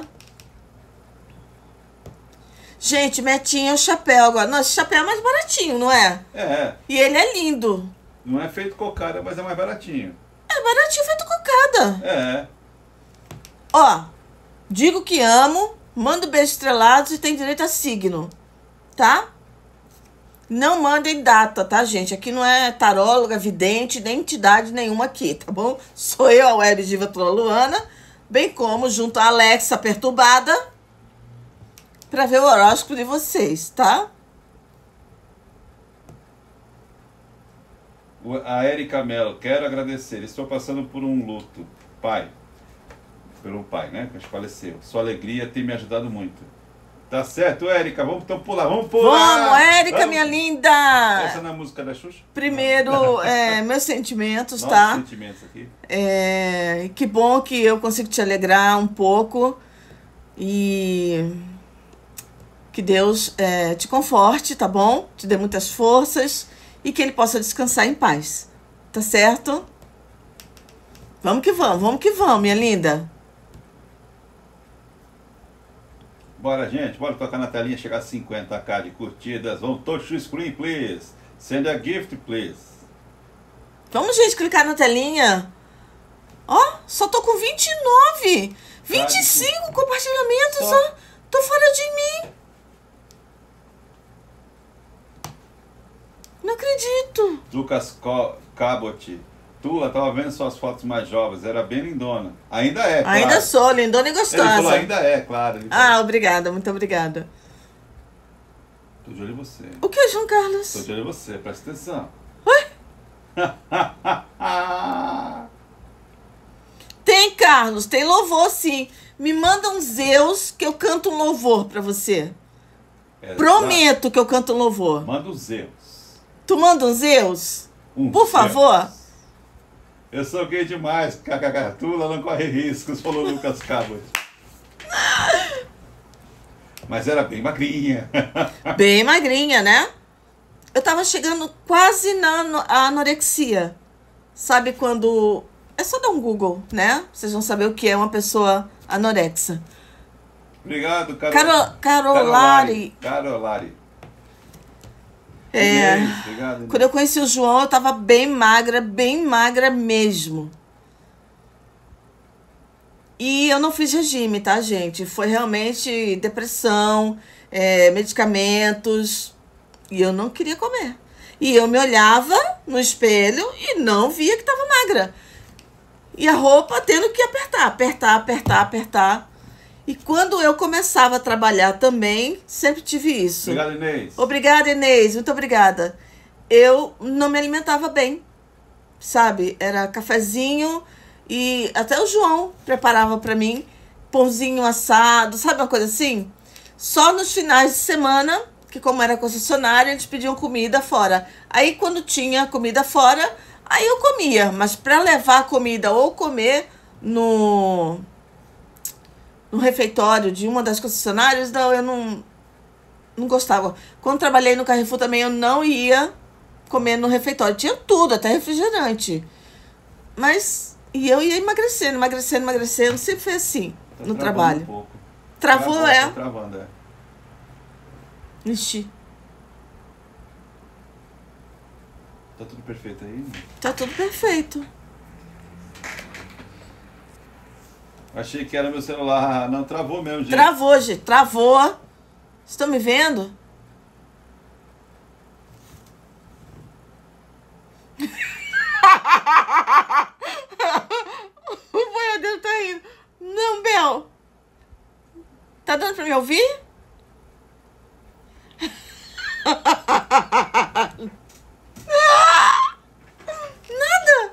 Gente, metinha o chapéu agora. Nossa, esse chapéu é mais baratinho, não é? E ele é lindo. Não é feito cocada, mas é mais baratinho. É baratinho feito cocada. É. Digo que amo, mando beijos estrelados e tem direito a signo, tá? Não mandem data, tá, gente? Aqui não é taróloga, vidente, nem entidade nenhuma aqui, tá bom? Sou eu, a Web Diva Luana, bem como junto a Alexa perturbada, pra ver o horóscopo de vocês, tá? A Erika Mello, quero agradecer. Estou passando por um luto. Pelo pai, né? Que faleceu. Sua alegria tem me ajudado muito. Tá certo, Érica? Vamos então pular. Vamos pular! Vamos, Érica, minha linda! Essa não é a música da Xuxa? Primeiro, meus sentimentos, Nossos tá? sentimentos aqui. Que bom que eu consigo te alegrar um pouco. E que Deus te conforte, tá bom? Te dê muitas forças e que Ele possa descansar em paz. Tá certo? Vamos que vamos, minha linda. Bora, gente. Bora tocar na telinha, chegar a 50k de curtidas. Vamos touch the screen, please. Send a gift, please. Vamos, gente, clicar na telinha. Ó, só tô com 29. 25 compartilhamentos, ó. Tô fora de mim. Não acredito. Lucas Cabot. Tula, tava vendo suas fotos mais jovens. Era bem lindona. Ainda é, claro. Ainda sou, lindona e gostosa. Ele falou, ainda é, claro. Obrigada, muito obrigada. Tô de olho em você. O que, João Carlos? Tô de olho em você, presta atenção. Ué? Tem, Carlos, tem louvor sim. Me manda um Zeus que eu canto um louvor pra você. Prometo que eu canto um louvor. Manda um Zeus. Tu manda um Zeus? Por favor. Eu sou gay demais, kkk. Tula não corre riscos, falou Lucas Cabot. Mas era bem magrinha. Bem magrinha, né? Eu tava chegando quase na anorexia. Sabe quando... É só dar um Google, né? Vocês vão saber o que é uma pessoa anorexa. Obrigado, Carolari. Obrigado. Quando eu conheci o João, eu tava bem magra mesmo. E eu não fiz regime, tá, gente? Foi realmente depressão, medicamentos. E eu não queria comer. E eu me olhava no espelho e não via que tava magra. E a roupa tendo que apertar. E quando eu começava a trabalhar também, sempre tive isso. Obrigado, Inês. Obrigada, Inês. Muito obrigada. Eu não me alimentava bem, sabe? Era cafezinho e até o João preparava pra mim pãozinho assado, sabe uma coisa assim? Só nos finais de semana, que como era concessionária, eles pediam comida fora. Aí quando tinha comida fora, aí eu comia. Mas pra levar a comida ou comer no refeitório de uma das concessionárias, não, eu não gostava. Quando trabalhei no Carrefour também, eu não ia comer no refeitório. Tinha tudo, até refrigerante. Mas e eu ia emagrecendo. Sempre foi assim, no trabalho. Um pouco. Travou, Tá travando, é. Ixi. Tá tudo perfeito aí? Tá tudo perfeito. Achei que era meu celular. Não, travou mesmo, gente. Travou, gente. Travou. Estão me vendo? O boiadeiro tá indo. Não, Bel. Tá dando pra me ouvir? Nada.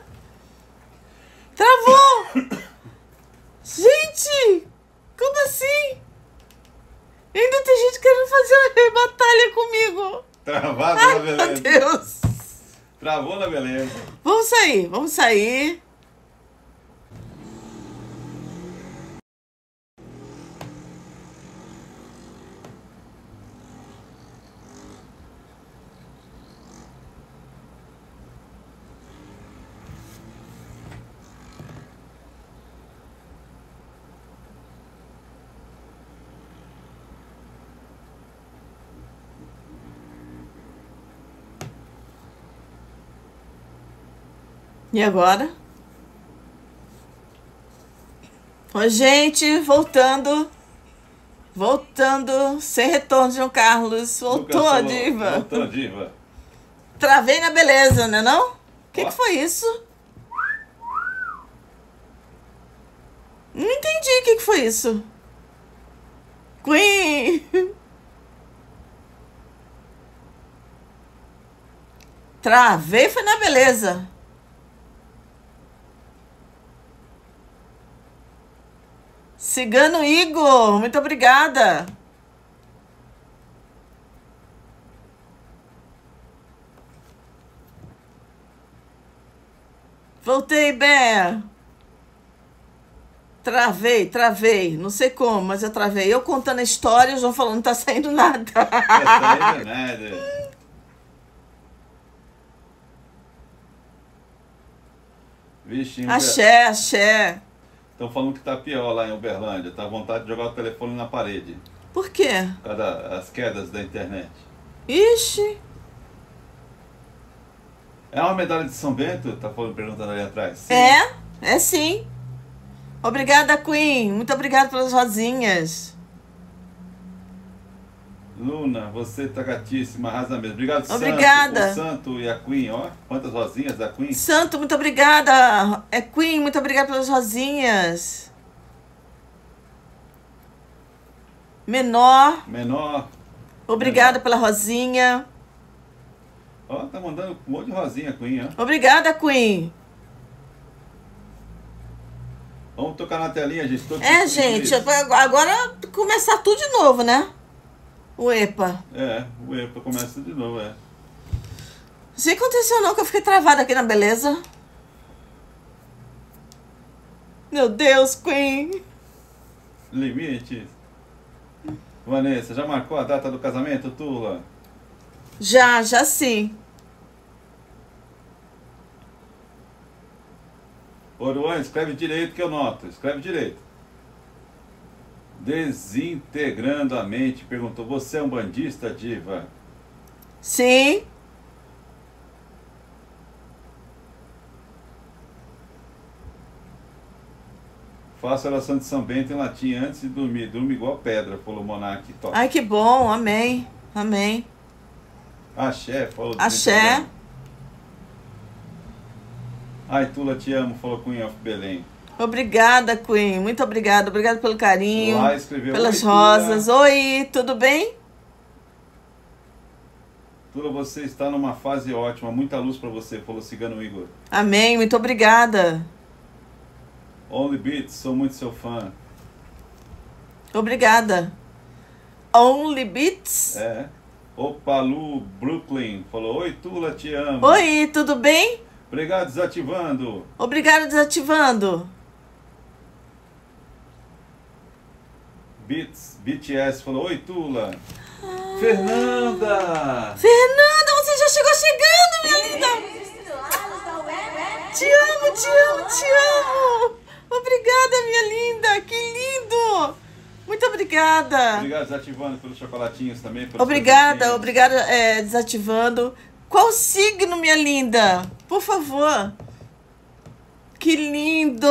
Travou. Gente, como assim? Ainda tem gente querendo fazer uma batalha comigo. Travado Ai, na beleza. meu Deus. Travou na beleza. Vamos sair. E agora? Oi, gente, voltando. Sem retorno, João Carlos. Voltou a diva. Voltou a diva. Travei na beleza, né não? O que foi isso? Não entendi o que foi isso. Queen! Travei, foi na beleza. Cigano Igor, muito obrigada. Voltei, Bé. Travei. Não sei como, mas eu travei. Eu contando a história, o João falando, não tá saindo nada. Não tá saindo nada. Vixe, Axé. Estão falando que tá pior lá em Uberlândia. Tá à vontade de jogar o telefone na parede. Por quê? Por causa das quedas da internet. Ixi. É uma medalha de São Bento? Tá perguntando ali atrás. Sim. É sim. Obrigada, Queen. Muito obrigada pelas rosinhas. Luna, você tá gatíssima, arrasa mesmo. Obrigado, Obrigada. Santo. O Santo e a Queen, ó. Quantas rosinhas da Queen? Santo, muito obrigada. Queen, muito obrigada pelas rosinhas. Menor. Obrigada pela rosinha. Ó, tá mandando um monte de rosinha, Queen, ó. Obrigada, Queen. Vamos tocar na telinha, gente. Gente, agora começar tudo de novo, né? O EPA. O EPA começa de novo, Não sei o que aconteceu não, que eu fiquei travada aqui na beleza. Meu Deus, Queen. Limite. Vanessa, já marcou a data do casamento, Tula? Já sim. Oruan, escreve direito que eu noto. Escreve direito. Desintegrando a mente, perguntou, você é um bandista, diva? Sim. Faço oração de São Bento em latim antes de dormir. Durmo igual pedra, falou o Monark. Top. Ai, que bom. Amém. Amém. Axé, falou. Axé. Ai, Tula, te amo, falou Queen of Belém. Obrigada, Queen. Muito obrigada. Obrigada pelo carinho. Lá escreveu, pelas oi, rosas. Tula. Oi, tudo bem? Tula, você está numa fase ótima. Muita luz para você, falou Cigano Igor. Amém. Muito obrigada. Only Beats, sou muito seu fã. Obrigada. Only Beats? Opalu Brooklyn falou, oi, Tula, te amo. Oi, tudo bem? Obrigado, desativando. Obrigado, desativando. BTS falou, oi, Tula. Fernanda, você já chegou chegando, minha linda. Te amo, te amo, te amo. Obrigada, minha linda. Que lindo. Muito obrigada. Obrigado, desativando, pelos chocolatinhos também. Obrigada, desativando. Qual signo, minha linda? Por favor. Que lindo.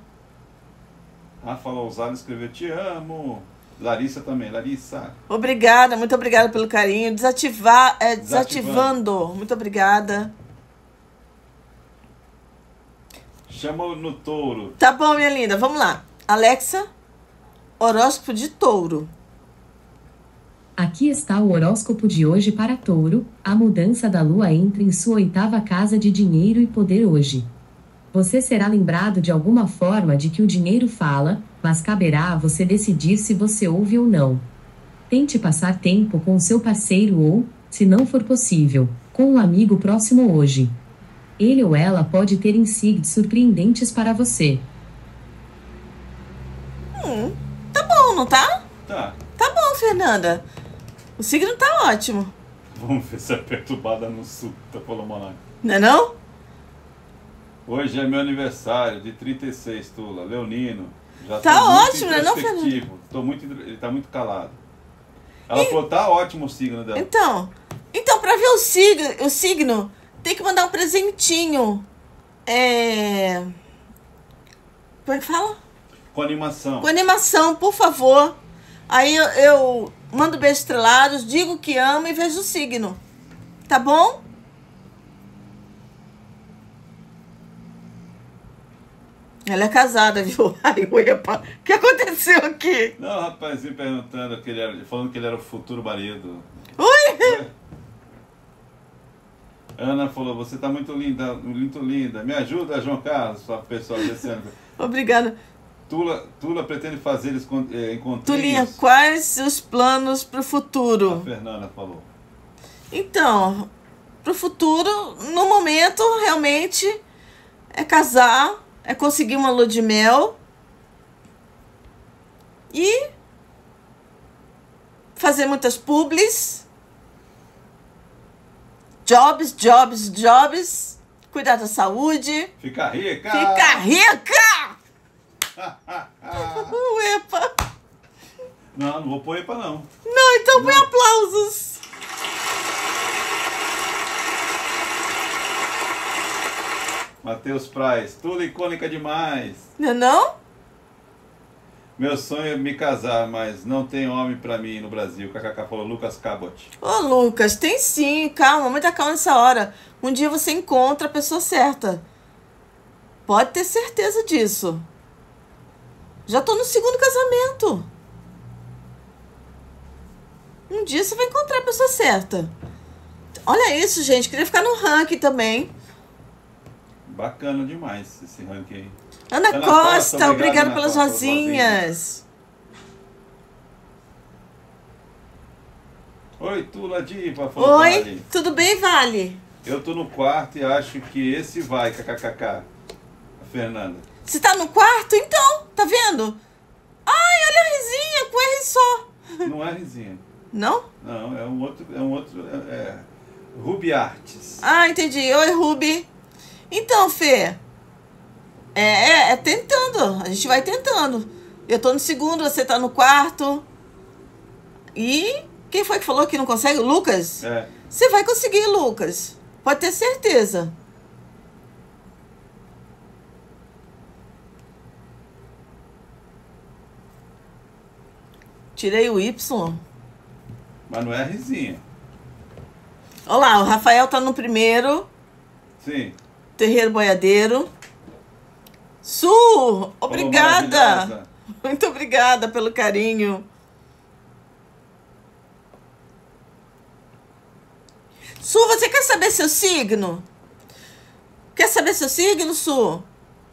Rafa Lousado escreveu, te amo. Larissa também, Larissa. Obrigada, muito obrigada pelo carinho. Desativando. Muito obrigada. Chama no touro. Tá bom, minha linda. Vamos lá. Alexa, horóscopo de touro. Aqui está o horóscopo de hoje para Touro. A mudança da lua entra em sua 8ª casa de dinheiro e poder hoje. Você será lembrado de alguma forma de que o dinheiro fala, mas caberá a você decidir se você ouve ou não. Tente passar tempo com seu parceiro ou, se não for possível, com um amigo próximo hoje. Ele ou ela pode ter insights surpreendentes para você. Tá bom, não tá? Tá. Tá bom, Fernanda. O signo tá ótimo. Vamos ver se é perturbada no sul, tá falando Monark. Não é não? Hoje é meu aniversário, de 36, Tula. Leonino. Já tá tô muito ótimo, né, não, Fernanda? Ele tá muito calado. Ela falou, tá ótimo o signo dela. Então pra ver o signo, tem que mandar um presentinho. Como é que fala? Com animação. Com animação, por favor. Aí eu mando beijos estrelados, digo que amo e vejo o signo. Tá bom? Ela é casada, viu? Ai, epa. O que aconteceu aqui? Não, o rapazinho perguntando, falando que ele era o futuro marido. Oi! Ana falou, você tá muito linda, muito linda. Me ajuda, João Carlos, a pessoa descendo. Obrigada. Tula pretende fazer encontrinhos. Tulinha, quais os planos pro futuro? A Fernanda falou. Então, pro futuro, no momento, realmente, é casar, é conseguir uma lua de mel e fazer muitas publis, jobs, cuidar da saúde. Ficar rica! Ficar rica! Epa! Não, não vou pôr epa, não. Não, então põe Não. aplausos. Matheus Praz, tudo icônica demais. Não é não? Meu sonho é me casar, mas não tem homem pra mim no Brasil. KKK falou Lucas Cabot. Ô, Lucas, tem sim. Calma, muita calma nessa hora. Um dia você encontra a pessoa certa. Pode ter certeza disso. Já tô no segundo casamento. Um dia você vai encontrar a pessoa certa. Olha isso, gente. Queria ficar no ranking também. Bacana demais esse ranking aí. Ana Ana Costa, Costa, obrigada Ana pelas Costa, rosinhas. Oi, Tula Diva, falou Oi, Vale. tudo bem, Vale? Eu tô no quarto e acho que esse vai, kkkk. A Fernanda. Você tá no quarto? Então, tá vendo? Ai, olha a risinha com R só. Não é risinha. Não? Não, é um outro, Ruby Artes. Ah, entendi. Oi, Ruby. Então, Fê, é tentando. A gente vai tentando. Eu tô no segundo, você tá no quarto. E quem foi que falou que não consegue? O Lucas? É. Você vai conseguir, Lucas. Pode ter certeza. Tirei o Y. Mas não é risinha. Olha lá, o Rafael tá no primeiro. Sim. Terreiro Boiadeiro. Su, Falou obrigada. maravilhosa. Muito obrigada pelo carinho. Su, você quer saber seu signo? Quer saber seu signo, Su?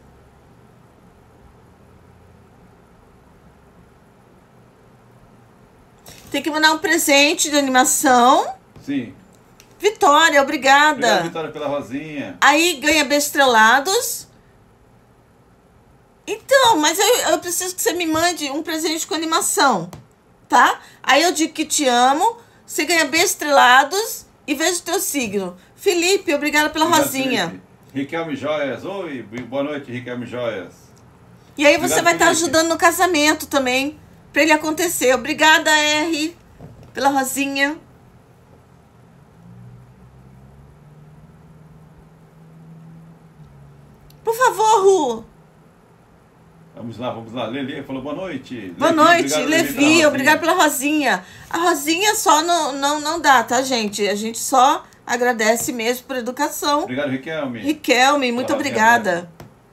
Tem que mandar um presente de animação. Sim. Vitória, Obrigado, obrigada. Vitória, pela rosinha. Aí ganha Bestrelados. Então, mas eu preciso que você me mande um presente com animação, tá? Aí eu digo que te amo, você ganha Bestrelados e veja o teu signo. Felipe, obrigada pela Obrigado, rosinha. Felipe. Riquelme Joias. Oi, boa noite, Riquelme Joias. E aí você Obrigado, vai estar Felipe. ajudando no casamento também, pra ele acontecer. Obrigada, R, pela rosinha. Por favor, Ru. Vamos lá. Leli falou boa noite. Boa Levi, noite, obrigado, Levi. pela Obrigada rosinha. pela rosinha. A rosinha só não dá, tá, gente? A gente só agradece mesmo por educação. Obrigado, Riquelme. Riquelme, muito Pela rosinha obrigada.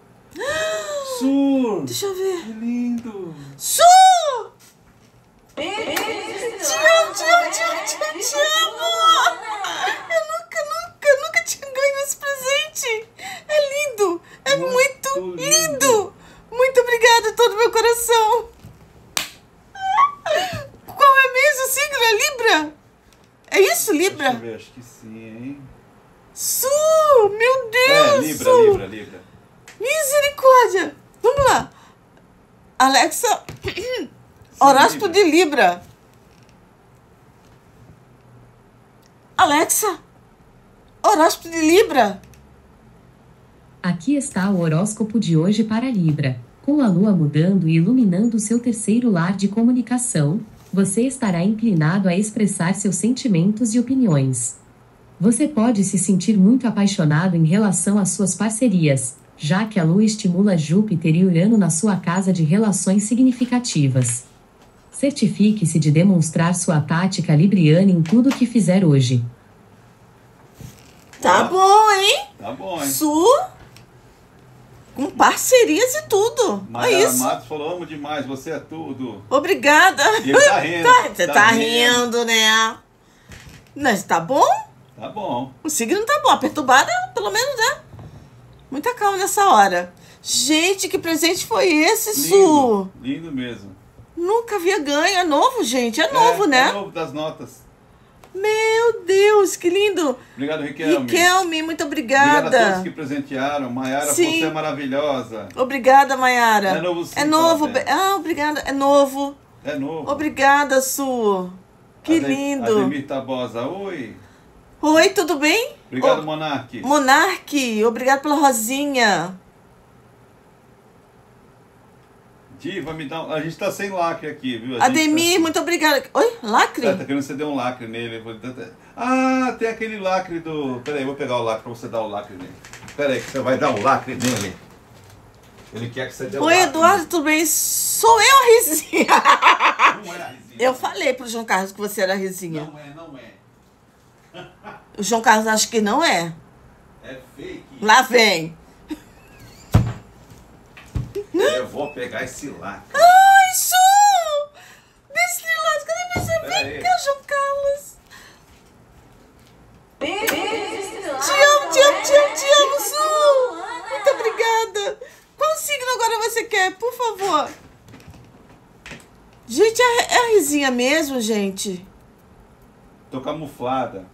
Sur. Deixa eu ver. Que lindo. Su! Te amo, te amo, te amo, te amo, te amo! Eu nunca tinha ganho esse presente. É lindo, é muito lindo. Muito obrigada de todo o meu coração. Qual é mesmo o signo? É Libra? É isso, Deixa eu Libra? ver, acho que sim, hein? Su! Meu Deus! Su! Libra. Misericórdia! Vamos lá. Alexa, horóscopo de Libra. Alexa, horóscopo de Libra. Aqui está o horóscopo de hoje para Libra. Com a lua mudando e iluminando seu terceiro lar de comunicação, você estará inclinado a expressar seus sentimentos e opiniões. Você pode se sentir muito apaixonado em relação às suas parcerias, já que a lua estimula Júpiter e Urano na sua casa de relações significativas. Certifique-se de demonstrar sua tática libriana em tudo que fizer hoje. Tá bom, hein? Tá bom, hein? Su, com parcerias e tudo. É Mayara isso. Matos falou, amo demais, você é tudo. Obrigada. E ele tá rindo. Você tá rindo, né? Mas tá bom? Tá bom. O signo tá bom. A perturbada, pelo menos, né? Muita calma nessa hora. Gente, que presente foi esse, Su? Lindo mesmo. Nunca havia ganho. É novo, gente. É novo, né? É novo das notas. Meu Deus, que lindo. Obrigado, Riquelme. Riquelme, muito Obrigado a todos obrigada. que presentearam. Mayara, Sim. você é maravilhosa. Obrigada, Mayara. É novo sim, É novo. Cláudia. Ah, obrigada. É novo. É novo. Obrigada, Su. Que lindo. Ademir Tabosa, oi. Oi, tudo bem? Obrigado, Ô, Monarque. Monarque, obrigado pela rosinha. Diva, me dá um... A gente tá sem lacre aqui, viu? Ademir, muito obrigada. Oi, lacre? Tá querendo você dar um lacre nele. Ah, tem aquele lacre do... Peraí, vou pegar o lacre pra você dar o lacre nele. Peraí, que você vai dar um lacre nele. Ele quer que você dê um Oi, lacre. Eduardo, tudo bem? Sou eu a Rizinha. Não é a Rizinha. Eu falei pro João Carlos que você era a Rizinha. Não é, não é. O João Carlos acha que não é. É fake. Lá vem. Eu vou pegar esse lacre. Ai, Su! Desse lado, cadê você? Pera Vem aí. cá, João Carlos. Te amo, te amo, te amo, te amo, Su! Muito obrigada. Qual signo agora você quer, por favor? Gente, é a Rizinha mesmo, gente? Tô camuflada.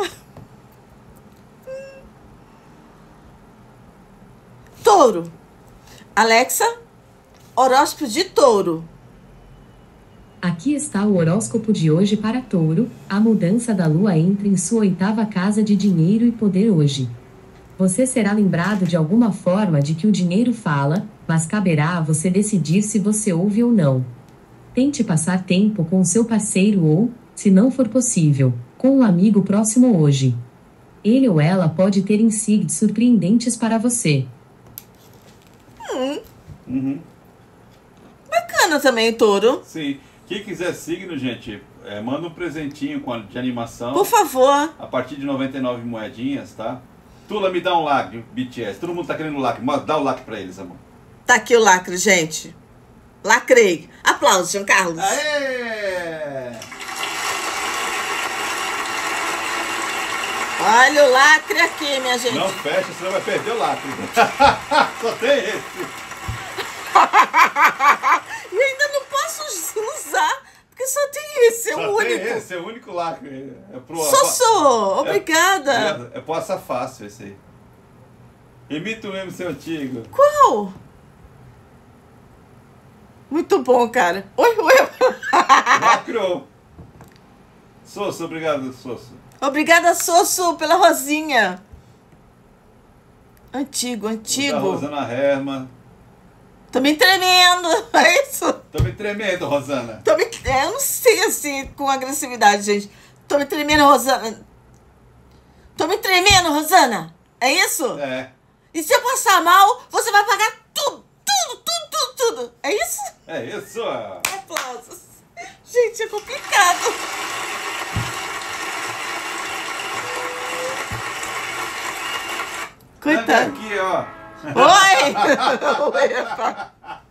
Touro. Alexa, horóscopo de touro. Aqui está o horóscopo de hoje para Touro. A mudança da lua entra em sua 8ª casa de dinheiro e poder hoje. Você será lembrado de alguma forma de que o dinheiro fala, mas caberá a você decidir se você ouve ou não. Tente passar tempo com seu parceiro ou, se não for possível, com um amigo próximo hoje. Ele ou ela pode ter insights surpreendentes para você. Uhum. Bacana também, touro. Sim. Quem quiser signo, gente, manda um presentinho de animação. Por favor. A partir de 99 moedinhas, tá? Tula, me dá um lacre, BTS. Todo mundo tá querendo lacre. Dá o lacre pra eles, amor. Tá aqui o lacre, gente. Lacrei. Aplausos, João Carlos. Aê! Olha o lacre aqui, minha gente. Não fecha, senão vai perder o lacre. Só tem esse. E ainda não posso usar, porque só tem esse, é o Só tem único. esse, é o único lacre. É pro... Sossô, obrigada. É passa fácil esse aí. Imita o mesmo seu antigo. Qual? Muito bom, cara. Oi. Lacrou. Sosso, obrigado, Sosso. Obrigada, Sosso, pela rosinha. Antigo. Da Rosana Herman. Tô me tremendo, é isso? Tô me tremendo, Rosana. Eu não sei, assim, com agressividade, gente. Tô me tremendo, Rosana. Tô me tremendo, Rosana. É isso? É. E se eu passar mal, você vai pagar tudo. É isso? É isso. Aplausos. Gente, é complicado. Anda Coitado. aqui, ó. Oi! Epa.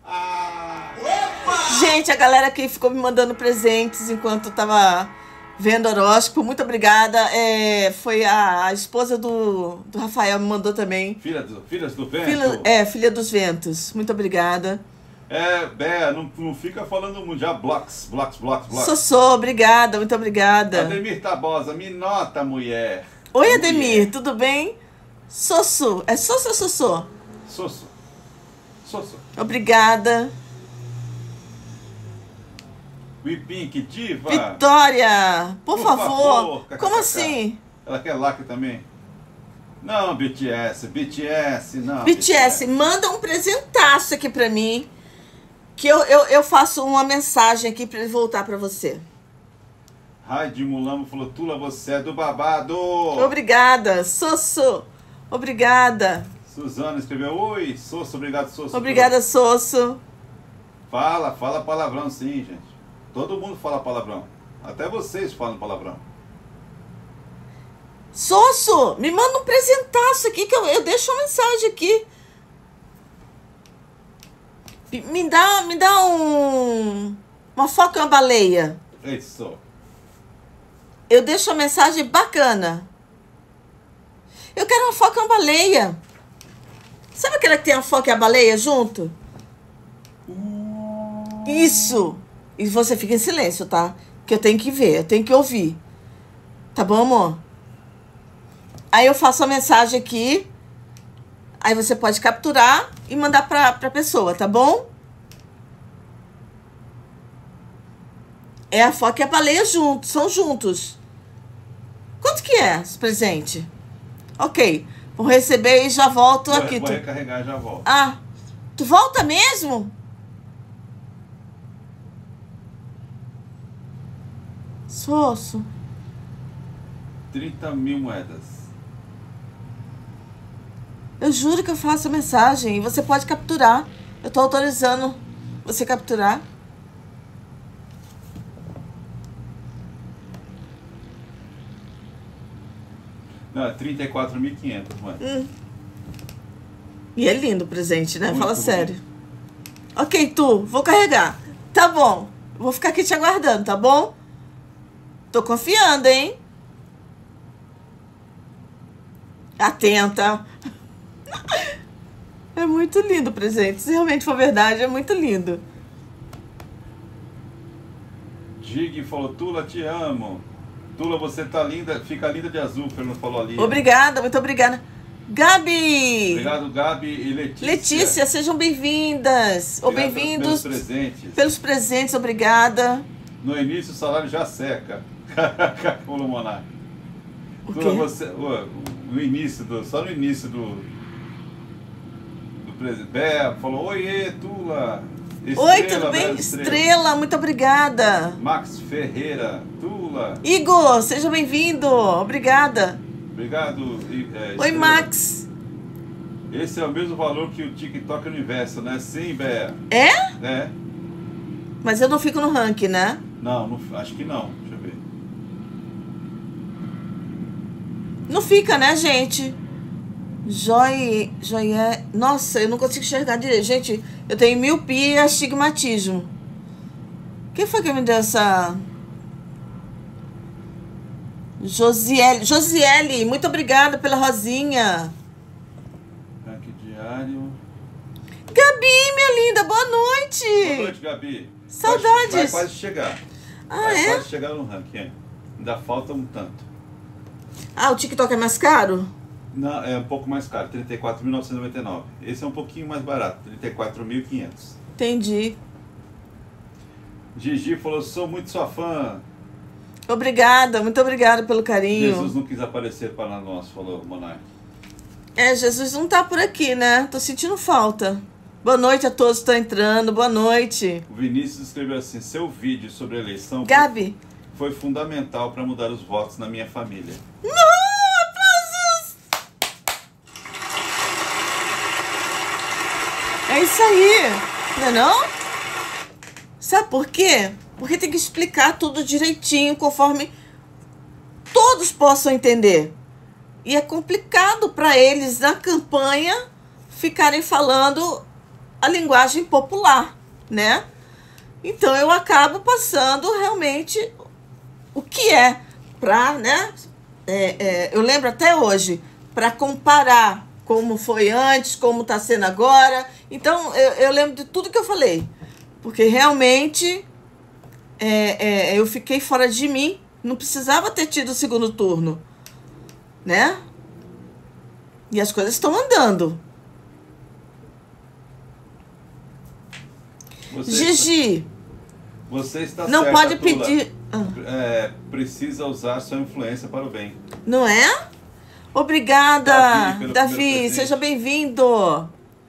Gente, a galera que ficou me mandando presentes enquanto eu tava vendo horóscopo, muito obrigada. Foi a esposa do Rafael, me mandou também. Filhas do vento? Filha dos ventos. Muito obrigada. Bea, não fica falando muito. Já blocos. Sossô, obrigada, muito obrigada. Ademir Tabosa, me nota, mulher. Oi, Mulher. Ademir, tudo bem? Sossô, é Sossô ou Sossô? Sosso. Obrigada. Pink, diva. Vitória, por favor. KKK. Como assim? Ela quer lacre também? Não, BTS, não. BTS, manda um presentaço aqui pra mim, que eu faço uma mensagem aqui pra ele voltar pra você. Raide Mulamo falou, Tula, você é do babado. Obrigada, Sosso. Obrigada. Suzana escreveu, oi, Sosso, obrigado, Sosso. Obrigada, Sosso. Fala palavrão sim, gente. Todo mundo fala palavrão. Até vocês falam palavrão. Sosso, me manda um presentaço aqui, que eu deixo uma mensagem aqui. Me dá uma foca e uma baleia. Isso. Eu deixo uma mensagem bacana. Eu quero uma foca e uma baleia. Sabe aquela que tem a foca e a baleia junto? Isso. E você fica em silêncio, tá? Que eu tenho que ver, eu tenho que ouvir. Tá bom, amor? Aí eu faço a mensagem aqui. Aí você pode capturar e mandar pra pessoa, tá bom? É a foca e a baleia juntos, são juntos. Quanto que é esse presente? Ok, vou receber e já volto aqui. Vou recarregar e já volto. Ah, tu volta mesmo? Sosso. 30 mil moedas. Eu juro que eu faço a mensagem e você pode capturar. Eu tô autorizando você capturar. Não, é 34.500 moedas. E é lindo o presente, né? Muito Fala bonito. sério. Ok, Tu, vou carregar. Tá bom. Vou ficar aqui te aguardando, tá bom? Tô confiando, hein? Atenta. É muito lindo o presente. Se realmente for verdade, é muito lindo. Dig falou, Tula, te amo. Tula, você tá linda, fica linda de azul, Fernando falou ali. Obrigada, muito obrigada. Gabi! Obrigado, Gabi e Letícia. Letícia, sejam bem-vindas. Ou Obrigado bem-vindos pelos presentes. pelos presentes, obrigada. No início o salário já seca. Falou o Monark. O Tula, quê? você, no início só no início do presidente. Bé falou, oiê, Tula. Oi, tudo bem? Bela Estrela, muito obrigada. Max Ferreira, Tula. Igor, seja bem-vindo. Obrigada. Obrigado. Oi, Estrela. Max. Esse é o mesmo valor que o TikTok Universo, né? Sim, Bé. É? É? Mas eu não fico no ranking, né? Não, acho que não. Deixa eu ver. Não fica, né, gente? Joie. Nossa, eu não consigo enxergar direito. Gente, eu tenho miopia e astigmatismo. Quem foi que me deu essa... Josiele, muito obrigada pela rosinha. Ranking diário. Gabi, minha linda, boa noite. Boa noite, Gabi. Saudades. Vai quase chegar. Ah, Vai é? quase chegar no ranking, é. Ainda falta um tanto. Ah, o TikTok é mais caro? Não, é um pouco mais caro, 34.999. Esse é um pouquinho mais barato, 34.500. Entendi. Gigi falou, sou muito sua fã. Obrigada, muito obrigada pelo carinho. Jesus não quis aparecer para nós, falou Monark. É, Jesus não tá por aqui, né? Tô sentindo falta. Boa noite a todos que estão entrando, boa noite. O Vinícius escreveu assim, seu vídeo sobre a eleição Gabi. foi fundamental para mudar os votos na minha família. Aplausos! É isso aí, não é não? Sabe por quê? Porque tem que explicar tudo direitinho, conforme todos possam entender. E é complicado para eles, na campanha, ficarem falando a linguagem popular, né? Então, eu acabo passando realmente o que é para, né? Eu lembro até hoje, para comparar como foi antes, como está sendo agora. Então, eu lembro de tudo que eu falei. Porque realmente eu fiquei fora de mim. Não precisava ter tido o segundo turno, né? E as coisas estão andando. Gigi, Você está não certa, pode Tula. pedir... Precisa usar sua influência para o bem. Não é? Obrigada, Davi, pelo Davi, primeiro presente. seja bem-vindo.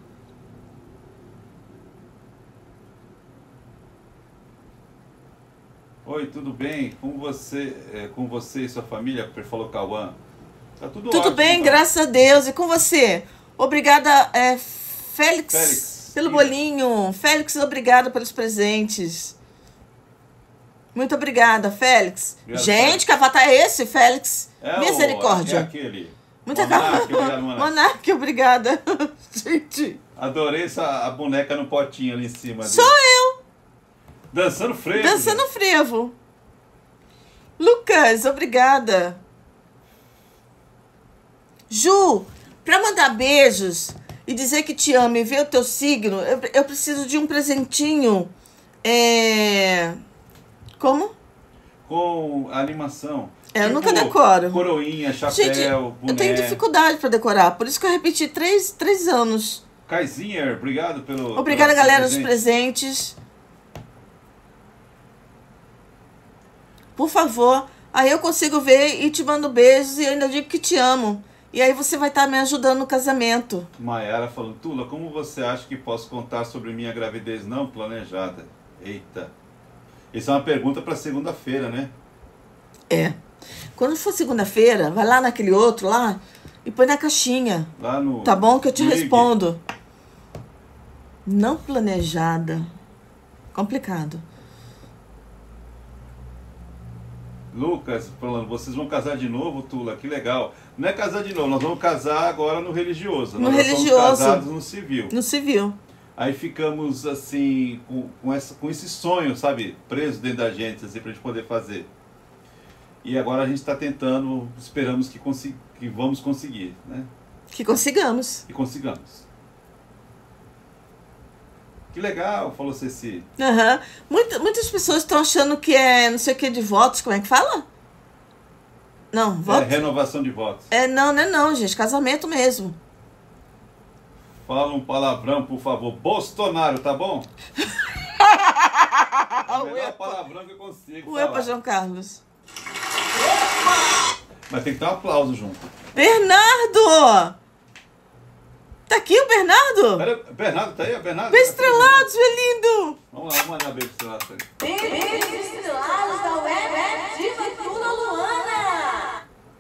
Oi, tudo bem? Com você e sua família? Falou Cauã. Tá tudo Tudo ótimo, bem, tá? graças a Deus. E com você? Obrigada, Félix, pelo Ira. bolinho. Félix, obrigada pelos presentes. Muito obrigada, Félix. Obrigado, Gente, Félix. que avatar é esse, Félix? É Misericórdia. É aquele. Muita Monark, obrigado, Monark. Monark, obrigada. Gente, Adorei a boneca no potinho ali em cima. sou dele. eu, Dançando frevo. dançando frevo. Lucas, obrigada. Ju, para mandar beijos e dizer que te amo e ver o teu signo, eu preciso de um presentinho. Como? Com a animação. Eu nunca decoro. Coroinha, chapéu, Gente, boné. eu tenho dificuldade para decorar, por isso que eu repeti três anos. Kaizinher, obrigado pelo... Obrigada, pelo galera, dos presente. presentes. Por favor, aí eu consigo ver e te mando beijos e ainda digo que te amo. E aí você vai estar me ajudando no casamento. Maiara falando, Tula, como você acha que posso contar sobre minha gravidez não planejada? Eita. Isso é uma pergunta para segunda-feira, né? É. Quando for segunda-feira, vai lá naquele outro lá e põe na caixinha. Lá no... Tá bom que eu te Ligue. respondo. Não planejada. Complicado. Lucas falando, vocês vão casar de novo, Tula? Que legal. Não é casar de novo, nós vamos casar agora no religioso. No nós já religioso. somos casados no civil. No civil. Aí ficamos assim, com esse sonho, sabe, preso dentro da gente, assim, pra gente poder fazer. E agora a gente está tentando, esperamos que vamos conseguir, né? Que consigamos. E consigamos. Que legal, falou Ceci. Aham. Muitas pessoas estão achando que é não sei o que de votos. Como é que fala? Não, votos. É renovação de votos. Não é não, gente. Casamento mesmo. Fala um palavrão, por favor. Bolsonaro, tá bom? É o melhor palavrão que eu consigo Ué, falar. João Carlos. Mas tem que ter um aplauso junto. Bernardo! Tá aqui o Bernardo? Pera, Bernardo, tá aí? Bernardo? Beijo estrelados, meu lindo! Vamos lá, vamos mandar beijo estrelado pra ele. Beijos estrelados da Web Diva Tula Luana.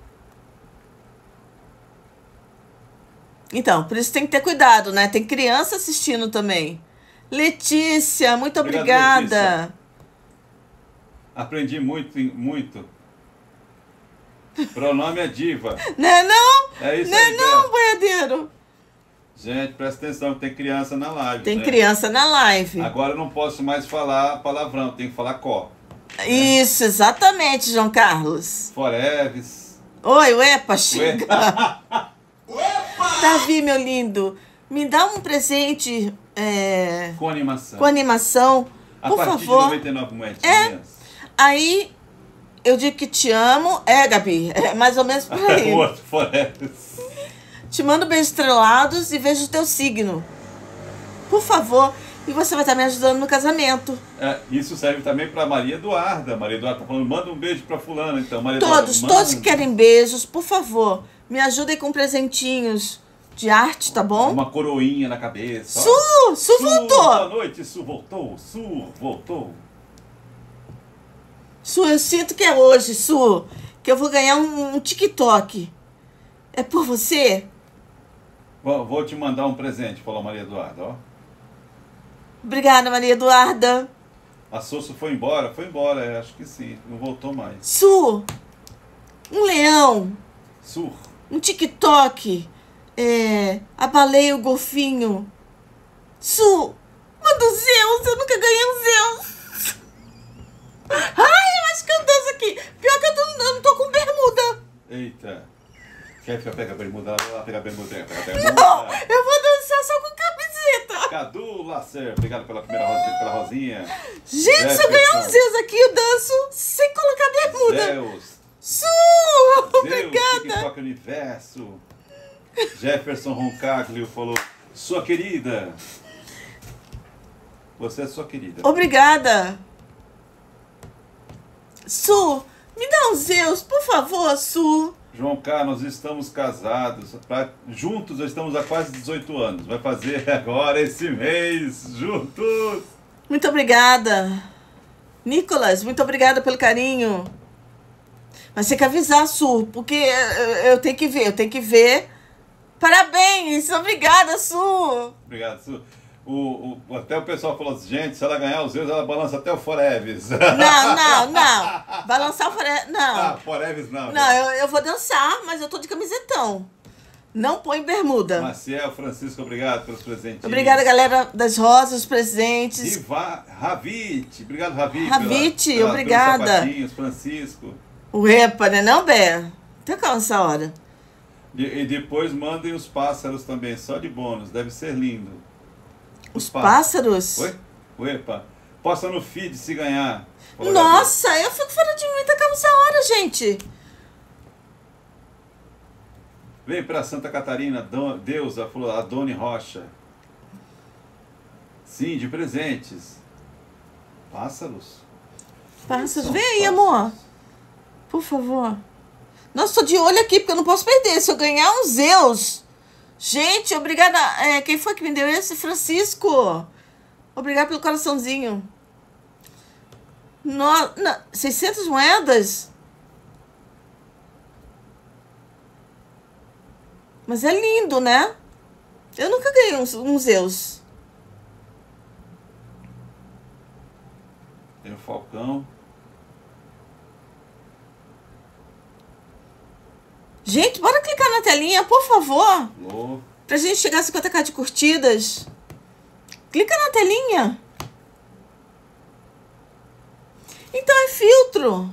Então, por isso tem que ter cuidado, né? Tem criança assistindo também. Letícia, muito Obrigado, obrigada. Letícia. Aprendi muito. Pronome é diva. Né não? É isso Né aí, não, Bel. boiadeiro? Gente, presta atenção, tem criança na live. Tem né? criança na live. Agora eu não posso mais falar palavrão, tenho que falar có. Isso, exatamente, João Carlos. Foreves. Oi, uepa, Chica. Davi, meu lindo, me dá um presente Com animação. com animação, A por partir favor. de 99 moedinhas. Aí eu digo que te amo. Gabi, é mais ou menos por aí. O outro, Foreves. Te mando beijos estrelados e vejo o teu signo. Por favor. E você vai estar me ajudando no casamento. Isso serve também para Maria Eduarda. Maria Eduarda tá falando, manda um beijo para fulana. Então, Maria Todos Eduarda, que querem beijos, por favor, me ajudem com presentinhos de arte, tá bom? uma coroinha na cabeça. Su voltou. Boa noite, Su voltou. Su voltou. Su, eu sinto que é hoje, Su, que eu vou ganhar um TikTok. É por você? Vou te mandar um presente, falou Maria Eduarda, ó. Obrigada, Maria Eduarda. A Sosso foi embora? Foi embora, acho que sim. Não voltou mais. Su, um leão, Sur. um TikTok, a baleia, o golfinho. Su, manda o Zeus, eu nunca ganhei um Zeus. Ai, eu acho que eu danço aqui. Pior que eu não tô com bermuda. Eita. Quer que eu pegue a bermuda? Lá, pega a bermuda. Não, eu vou dançar só com camiseta. Cadu Lacer, obrigado pela primeira rosinha, pela rosinha. Gente, se eu ganhar um Zeus aqui, eu danço sem colocar bermuda. Zeus. Su, Zeus, obrigada. TikTok Universo. Jefferson Roncaglio falou, sua querida. Você é sua querida. Obrigada. Su, me dá um Zeus, por favor, Su. João Carlos, estamos casados. Juntos estamos há quase 18 anos. Vai fazer agora esse mês, juntos. Muito obrigada. Nicolas, muito obrigada pelo carinho. Mas tem que avisar, Su, porque eu tenho que ver. Parabéns, obrigada, Su. Obrigado, Su. Até o pessoal falou assim, gente, se ela ganhar os Zeus, ela balança até o Foreves. Não. Vai lançar o Forever. Não. Foreves não. Não, eu vou dançar, mas eu tô de camisetão. Não põe bermuda. Maciel Francisco, obrigado pelos presentes. Obrigada, galera das rosas, os presentes. Ravite, obrigado, Ravite. Ravite, obrigada. Pelos sapatinhos, Francisco. Uepa, né não, Bé? Até calma essa hora. E depois mandem os pássaros também, só de bônus, deve ser lindo. Os pássaros? Oi? Uepa. Posta no feed se ganhar. Nossa, eu fico fora de mim, até calma essa hora, gente. Vem pra Santa Catarina, Deusa, falou, a Doni Rocha. Sim, de presentes. Pássaros? Pássaros, São vem aí, pássaros. amor. Por favor. Nossa, tô de olho aqui, porque eu não posso perder. Se eu ganhar um Zeus. Gente, obrigada. Quem foi que me deu esse? Francisco. Obrigada pelo coraçãozinho. 600 moedas? Mas é lindo, né? Eu nunca ganhei uns Zeus. Tem o Falcão. Gente, bora clicar na telinha, por favor. Lô. Pra gente chegar a 50k de curtidas. Clica na telinha. Então é filtro.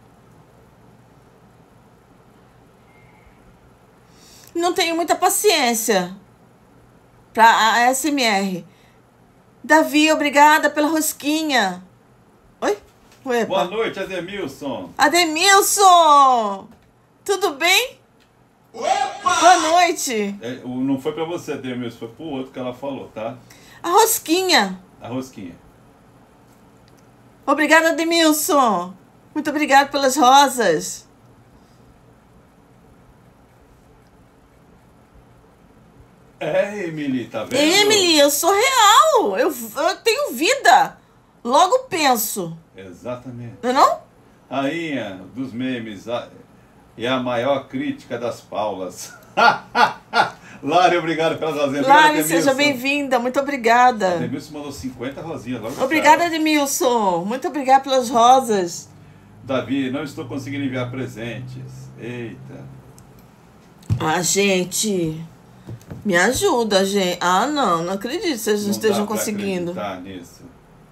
Não tenho muita paciência pra a ASMR. Davi, obrigada pela rosquinha. Oi? Uepa. Boa noite, Ademilson. Ademilson! Tudo bem? Opa! Boa noite. Não foi pra você, Ademilson, foi pro outro que ela falou, tá? A rosquinha. A rosquinha. Obrigada, Ademilson. Muito obrigado pelas rosas. É, Emily, tá vendo? Emily, eu sou real. Eu tenho vida. Logo penso. Exatamente. Não é não? Rainha dos memes e a maior crítica das Paulas. Lari, obrigado pelas rosinhas. Lari, seja bem-vinda. Muito obrigada. Ademilson mandou 50 rosinhas. Logo Obrigada, Ademilson. Muito obrigada pelas rosas. Davi, não estou conseguindo enviar presentes. Eita. Ah, gente. Me ajuda, gente. Ah, não acredito que vocês não estejam dá pra conseguindo. acreditar nisso.